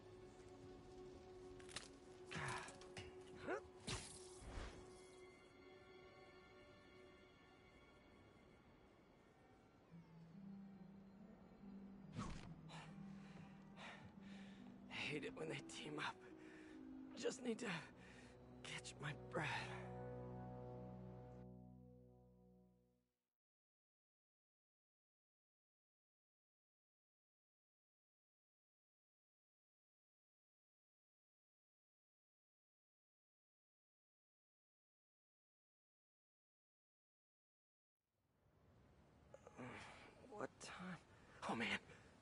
I hate it when they team up. Just need to catch my breath. What time? Oh, man.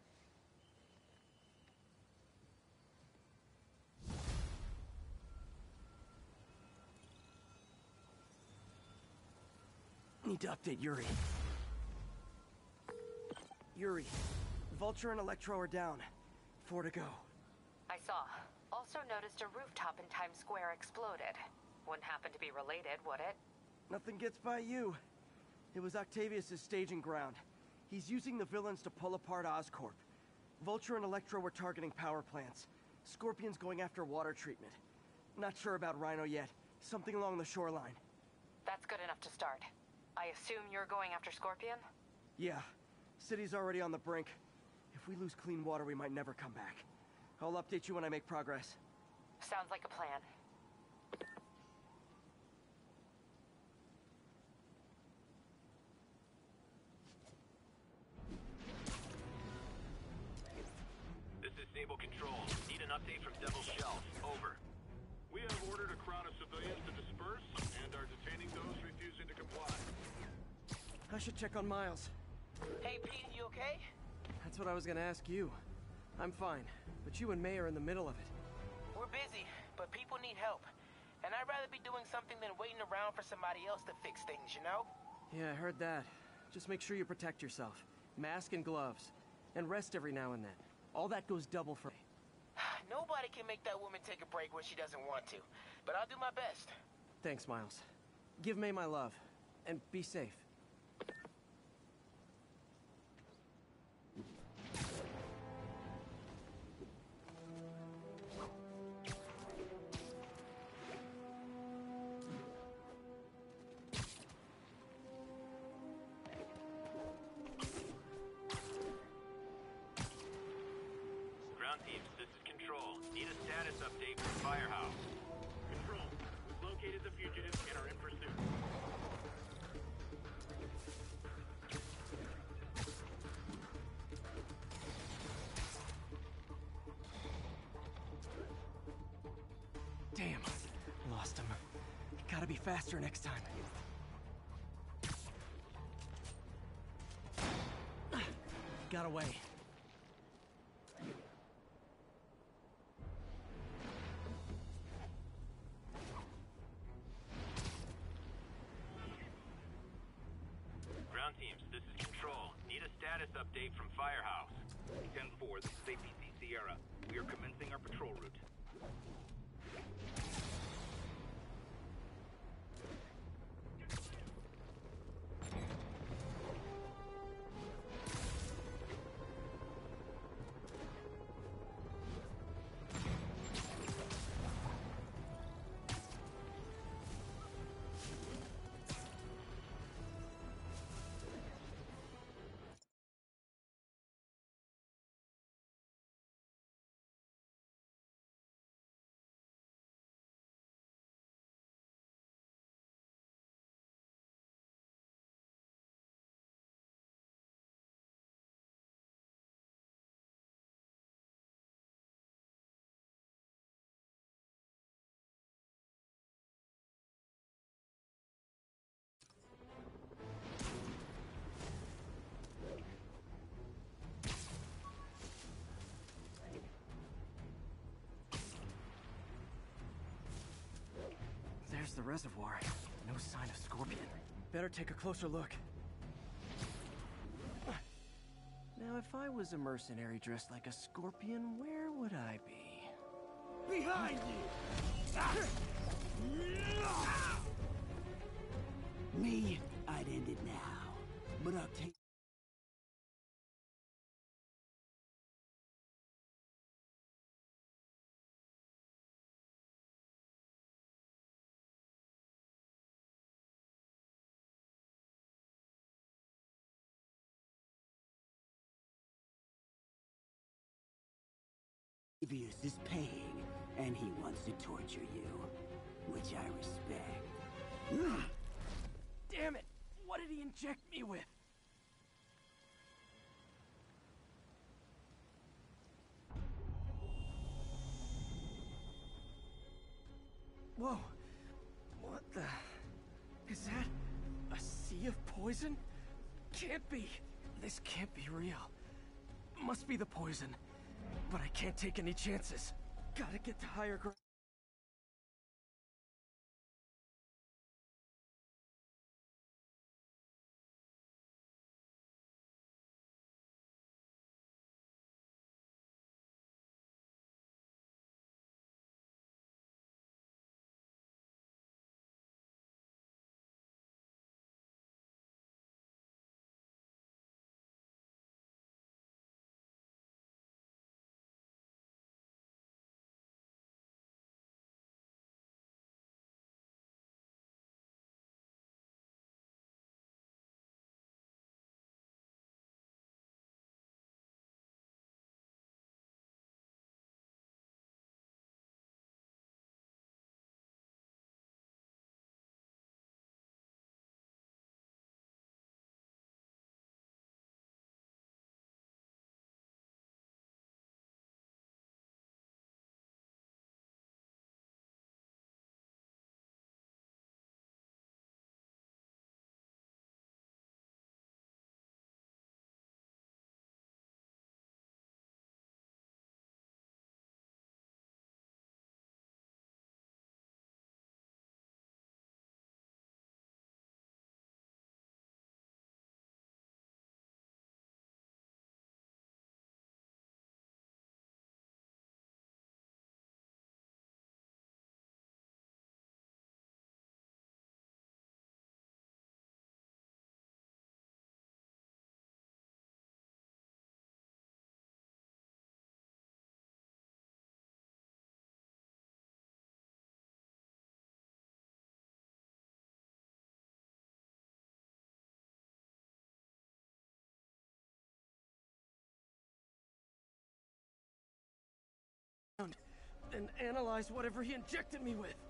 Need to update Yuri. Yuri, Vulture and Electro are down. 4 to go. I saw. Also noticed a rooftop in Times Square exploded. Wouldn't happen to be related, would it? Nothing gets by you. It was Octavius' staging ground. He's using the villains to pull apart Oscorp. Vulture and Electro were targeting power plants. Scorpion's going after water treatment. Not sure about Rhino yet. Something along the shoreline. That's good enough to start. I assume you're going after Scorpion? Yeah. City's already on the brink. If we lose clean water, we might never come back. I'll update you when I make progress. Sounds like a plan. This is Sable Control. Need an update from Devil's Shelf. Over. We have ordered a crowd of civilians to disperse and are detaining those refusing to comply. I should check on Miles. Hey, Pete, you okay? That's what I was gonna ask you. I'm fine, but you and May are in the middle of it. We're busy, but people need help. And I'd rather be doing something than waiting around for somebody else to fix things, you know? Yeah, I heard that. Just make sure you protect yourself. Mask and gloves. And rest every now and then. All that goes double for me. Nobody can make that woman take a break when she doesn't want to. But I'll do my best. Thanks, Miles. Give May my love. And be safe. Ground teams, this is Control. Need a status update from Firehouse. Control, we've located the fugitives and are in pursuit. Damn. Lost him. Gotta be faster next time. Got away. Ground teams, this is Control. Need a status update from Firehouse. 10-4, this is APC Sierra. We are commencing our patrol route. There's the reservoir. No sign of Scorpion. Better take a closer look. if I was a mercenary dressed like a scorpion, where would I be? Behind you! Me, I'd end it now. But I'll take... Octavius is paying, and he wants to torture you, which I respect. Damn it! What did he inject me with? Whoa! What the... Is that... a sea of poison? Can't be! This can't be real. Must be the poison. But I can't take any chances. Gotta get to higher ground. And analyze whatever he injected me with.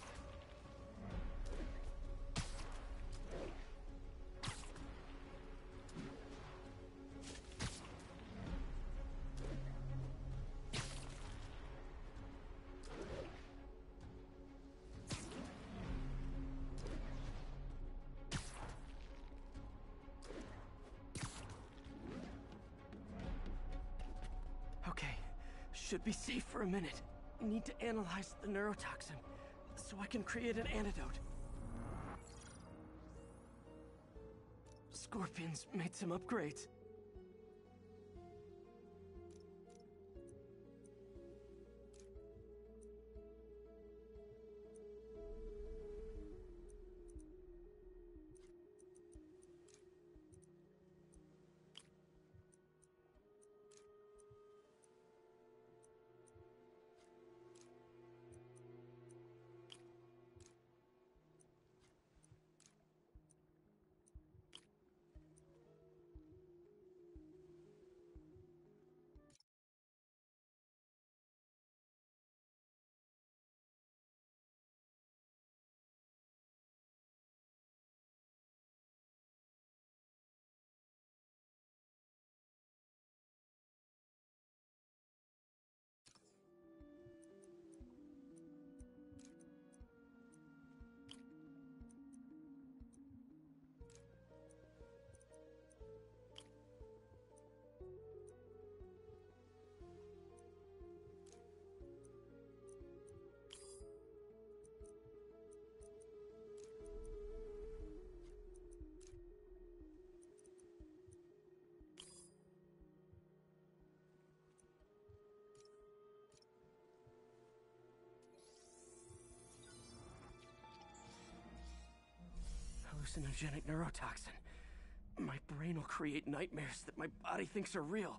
Okay, should be safe for a minute. Need to analyze the neurotoxin so I can create an antidote. Scorpions made some upgrades. hallucinogenic neurotoxin. My brain will create nightmares that my body thinks are real.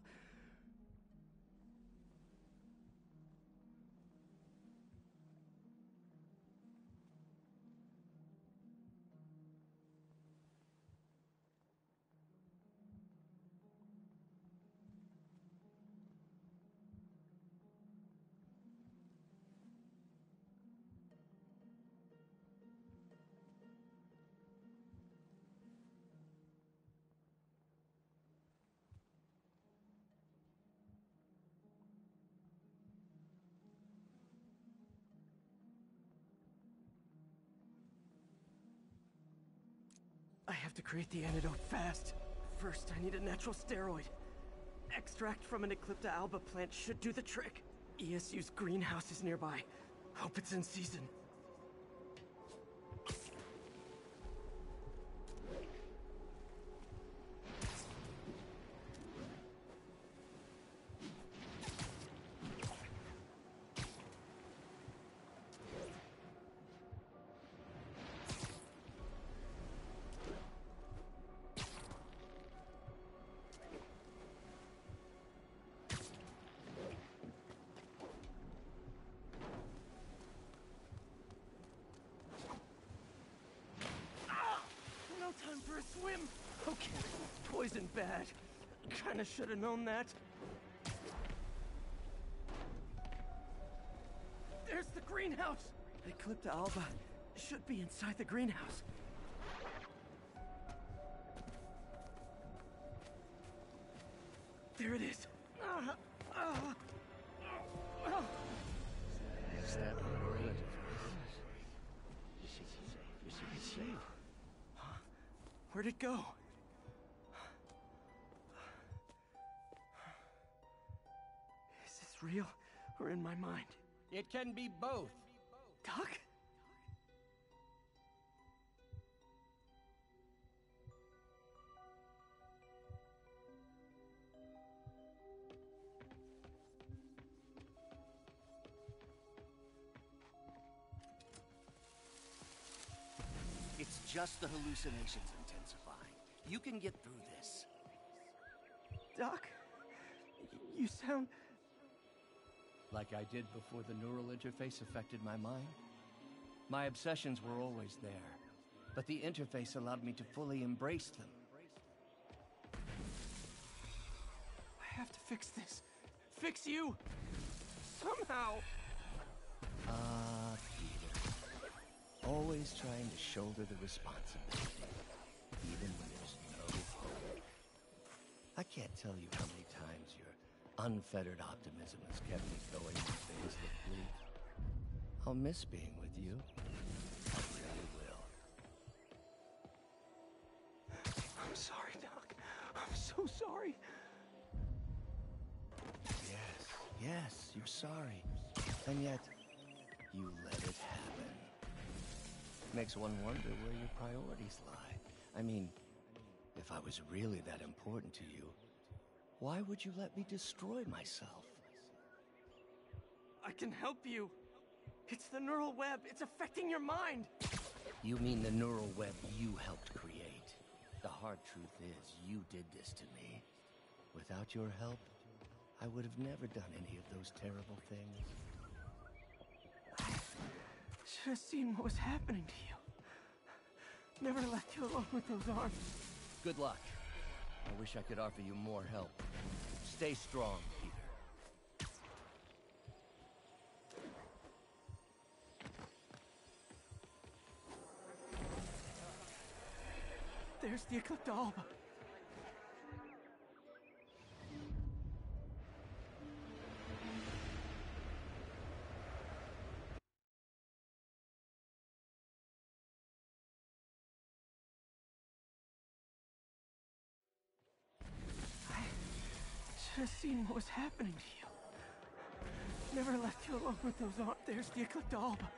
I have to create the antidote fast. First, I need a natural steroid. Extract from an Eclipta alba plant should do the trick. ESU's greenhouse is nearby. Hope it's in season. No time for a swim. Okay, poison bad. Kinda should have known that. There's the greenhouse. Eclipta alba should be inside the greenhouse. There it is. Where'd it go? Is this real or in my mind? It can be both. Doc? It's just the hallucinations intensifying. You can get through this. Doc? You sound... Like I did before the neural interface affected my mind? My obsessions were always there, but the interface allowed me to fully embrace them. I have to fix this. Fix you! Somehow! Peter. Always trying to shoulder the responsibility, even when there's no hope. I can't tell you how many times your unfettered optimism has kept me going in days that bleak. I'll miss being with you. I really will. I'm sorry, Doc. I'm so sorry. Yes, you're sorry. And yet, you let it happen. Makes one wonder where your priorities lie. I mean, if I was really that important to you, why would you let me destroy myself? I can help you. It's the neural web. It's affecting your mind. You mean the neural web you helped create? The hard truth is, you did this to me. Without your help, I would have never done any of those terrible things. Should have seen what was happening to you. Never left you alone with those arms. Good luck. I wish I could offer you more help. Stay strong, Peter. There's the Eclipta alba. I should have seen what was happening to you. Never left you alone with those arms. There's the Eclipta alba.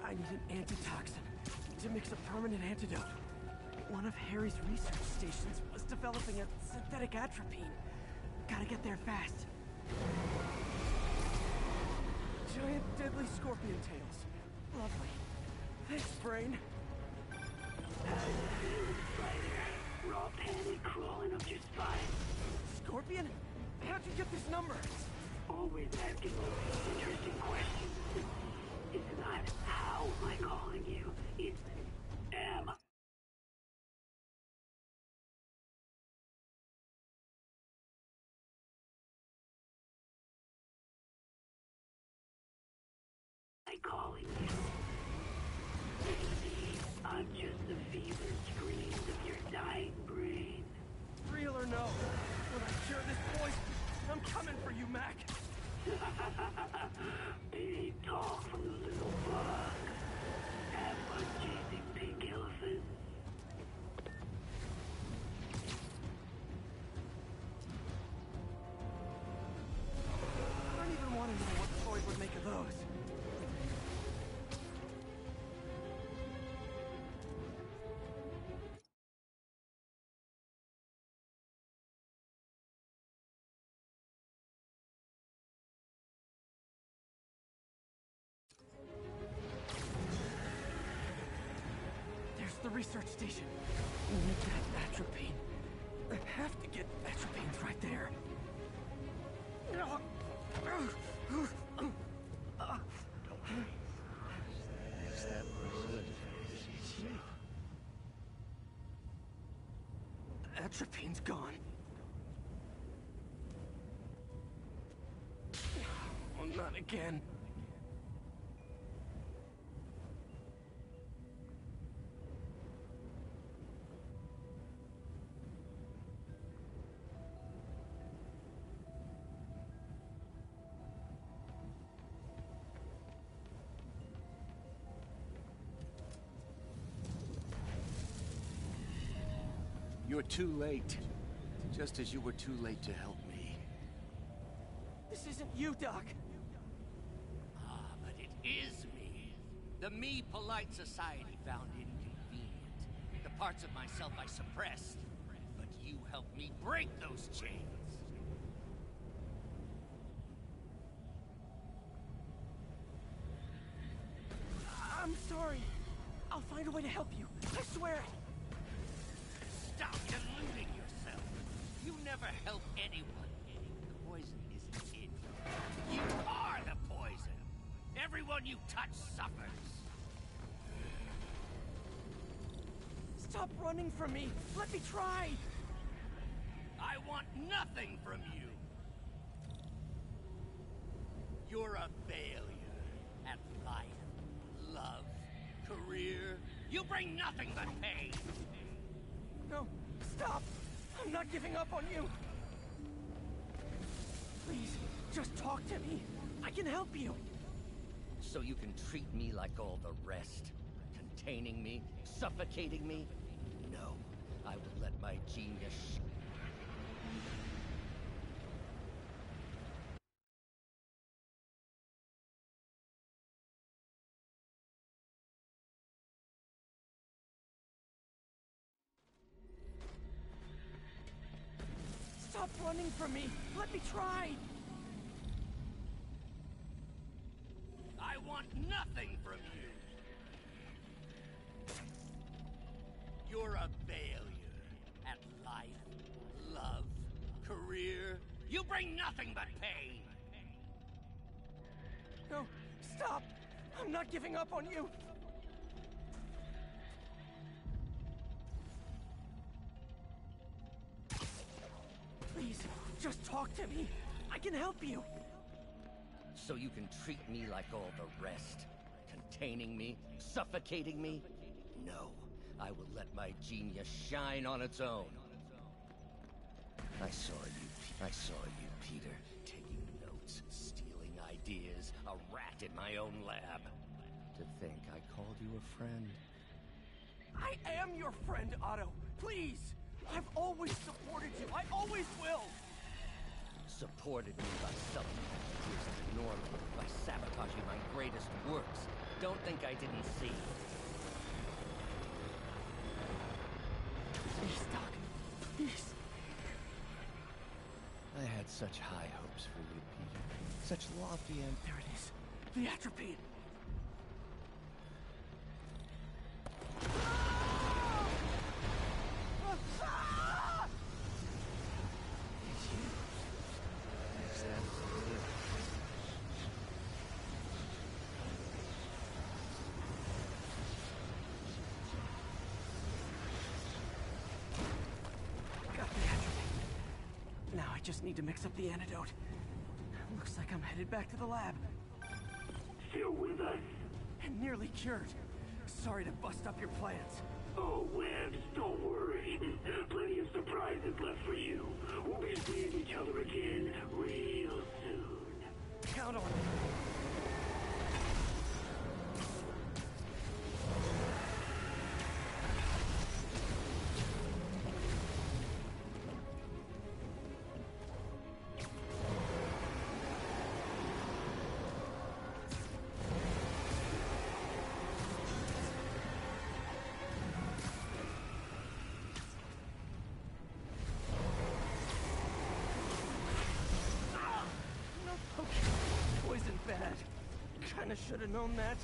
I need an antitoxin to mix a permanent antidote. One of Harry's research stations was developing a synthetic atropine. Gotta get there fast. Giant deadly scorpion tails. Lovely. Thanks, Brain. Raw panic crawling up your spine. Scorpion? How'd you get this number? Always asking those interesting questions. It's not how am I calling you, it's am I calling you. I'm just the fevered screams of your dying brain. Real or no, when I cure this poison, I'm coming for you, Mac. Big talk from the little bug. Have fun chasing pink elephants. I don't even want to know what Floyd would make of those. The research station. We need that atropine. I have to get atropines right there. Atropine's gone. Oh, not again. You're too late. Just as you were too late to help me. This isn't you, Doc. Ah, but it is me. The me polite society found inconvenient. The parts of myself I suppressed. But you helped me break those chains. I'm sorry. I'll find a way to help you. I swear. Stop deluding yourself. You never help anyone. The poison isn't in you. You are the poison. Everyone you touch suffers. Stop running from me. Let me try. I want nothing from you. You're a failure at life, love, career. You bring nothing but pain. No, stop! I'm not giving up on you! Please, just talk to me. I can help you. So you can treat me like all the rest? Containing me? Suffocating me? No, I will let my genius Stop running from me! Let me try! I want nothing from you! You're a failure at life, love, career. You bring nothing but pain! No, stop! I'm not giving up on you! Please, just talk to me. I can help you. So you can treat me like all the rest? Containing me? Suffocating me? No, I will let my genius shine on its own. I saw you, Peter, taking notes, stealing ideas, a rat in my own lab. To think I called you a friend. I am your friend, Otto. Please! I've always supported you. I always will! Supported me by something that appears to be normal, by sabotaging my greatest works. Don't think I didn't see. Please, Doc. Please. I had such high hopes for you, Peter. Such lofty and... There it is. The atropine. Now I just need to mix up the antidote. Looks like I'm headed back to the lab. Still with us? And nearly cured. Sorry to bust up your plans. Oh, Webbs, don't worry. Plenty of surprises left for you. We'll be seeing each other again real soon. Count on it. Poison bad. Kinda should have known that.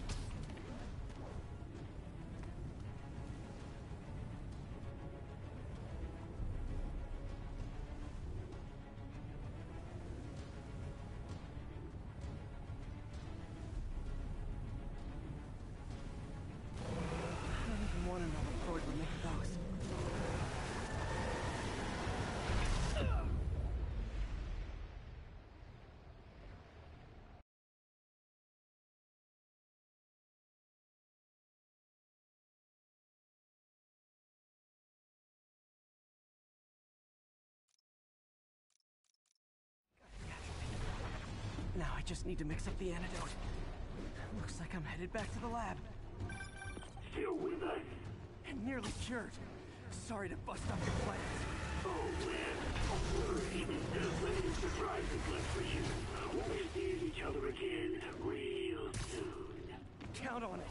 I don't even want to know what Freud would make of those. Now I just need to mix up the antidote. Looks like I'm headed back to the lab. Still with us? And nearly cured. Sorry to bust up your plans. Oh, Webbs, don't worry. Plenty of surprises left for you. We'll be seeing each other again real soon. Count on it.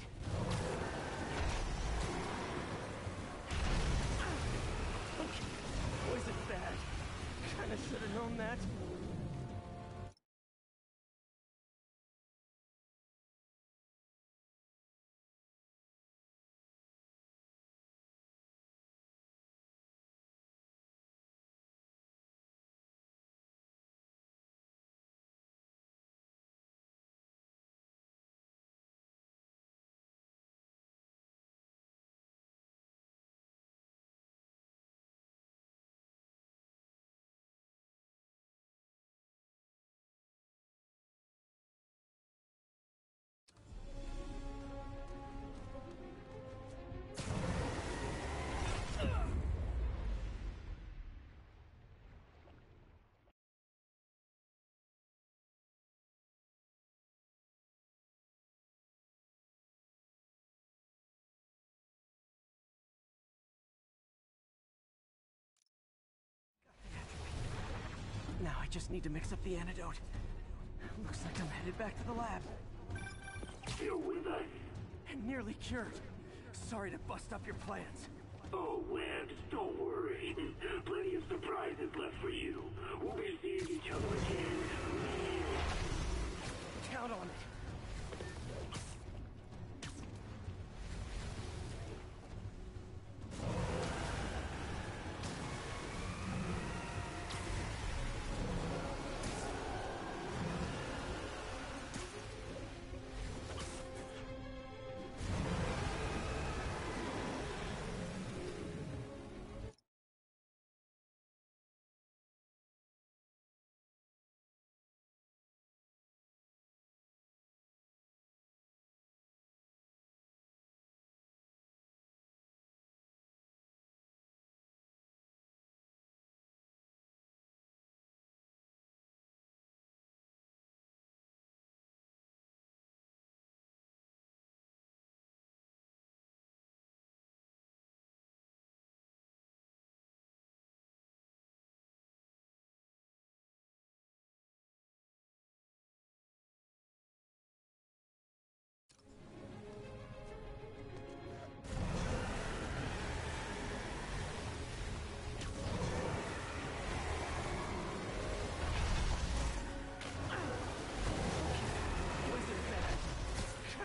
Okay. Poison bad. Kinda should have known that. Now I just need to mix up the antidote. Looks like I'm headed back to the lab. Still with us? And nearly cured. Sorry to bust up your plans. Oh, Webbs, don't worry. Plenty of surprises left for you. We'll be seeing each other again. Count on it.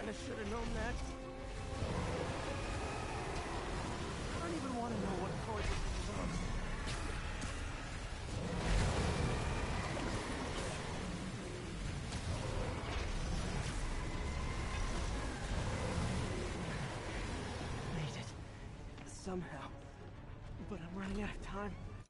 Kinda should have known that. I don't even want to know what poison is on. Made it. Somehow. But I'm running out of time.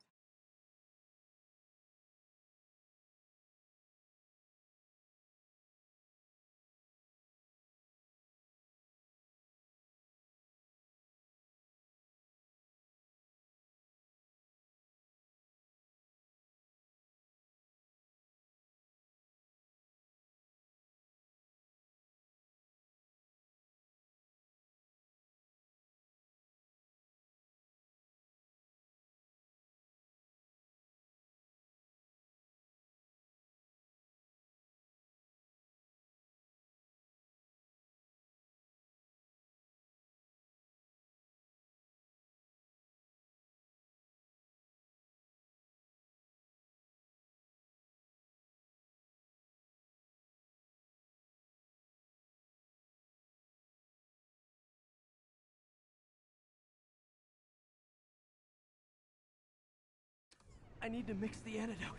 I need to mix the antidote.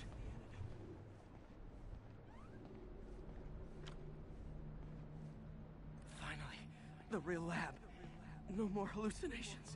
Finally, the real lab. No more hallucinations.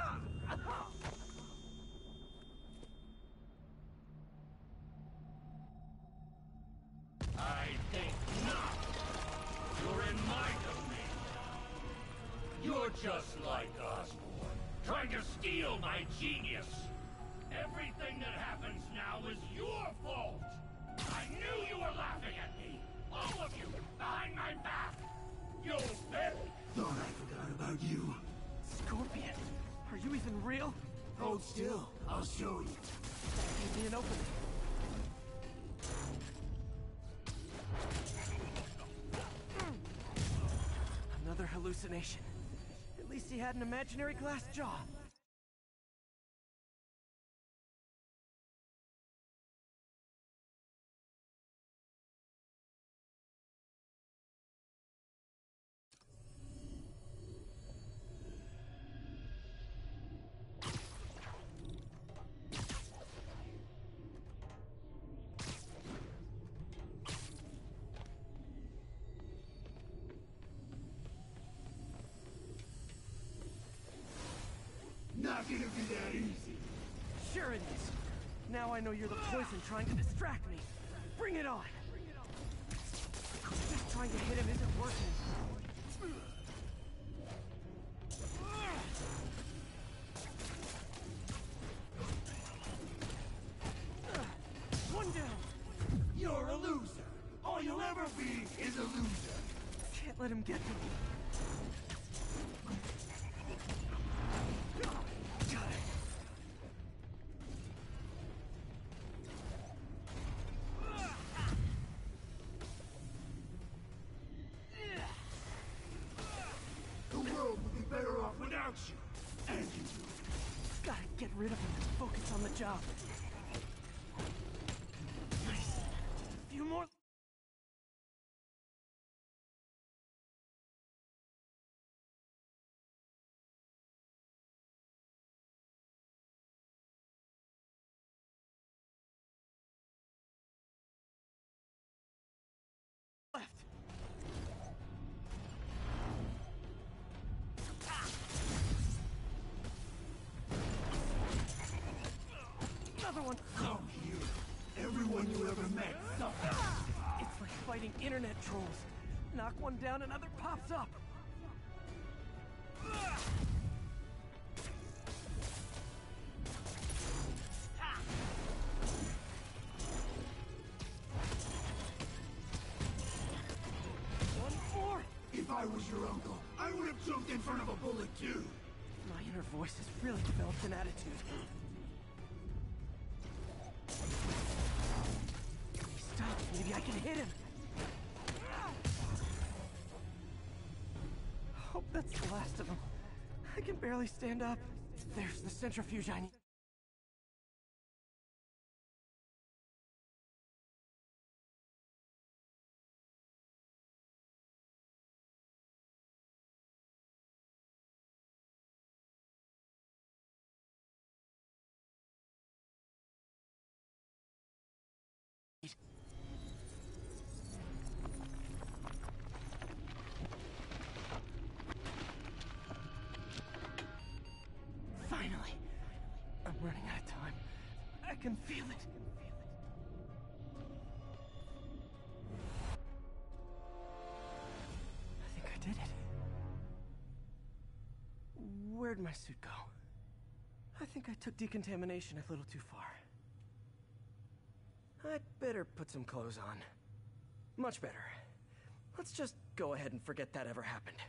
I think not. You're in my domain. You're just like Osborn, trying to steal my genius. Everything that happens now is your fault. I knew you were laughing at me. All of you, behind my back. You'll pay. Thought I forgot about you. Scorpion, are you even real? Hold still. I'll show you. Give me an opening. Another hallucination. At least he had an imaginary glass jaw. Not gonna be that easy. Sure it is. Now I know you're the poison trying to distract me. Bring it on! Just trying to hit him isn't working. One down! You're a loser. All you'll ever be is a loser. Can't let him get to me. The world would be better off without you. And you. Gotta get rid of him and focus on the job. Nice. Just a few more. Left. Another one. Come here. Everyone you ever met suffered. It's like fighting internet trolls. Knock one down, another pops up. One more. If I was your uncle, I would have jumped in front of a bullet too. My inner voice has really developed an attitude. He stops. Maybe I can hit him. Hope that's the last of them. I can barely stand up. There's the centrifuge I need. Finally. I'm running out of time. I can feel it. I think I did it. Where'd my suit go? I think I took decontamination a little too far. I'd better put some clothes on. Much better. Let's just go ahead and forget that ever happened.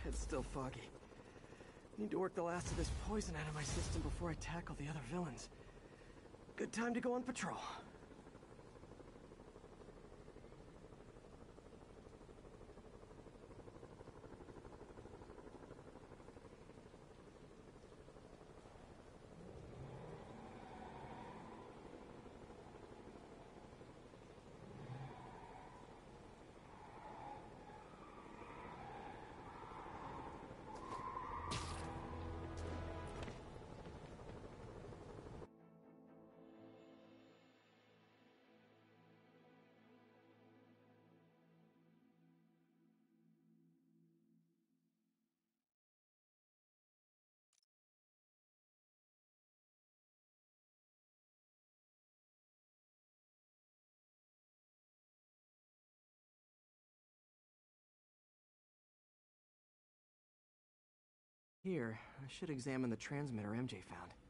Head's still foggy. Need to work the last of this poison out of my system before I tackle the other villains. Good time to go on patrol. Here, I should examine the transmitter MJ found.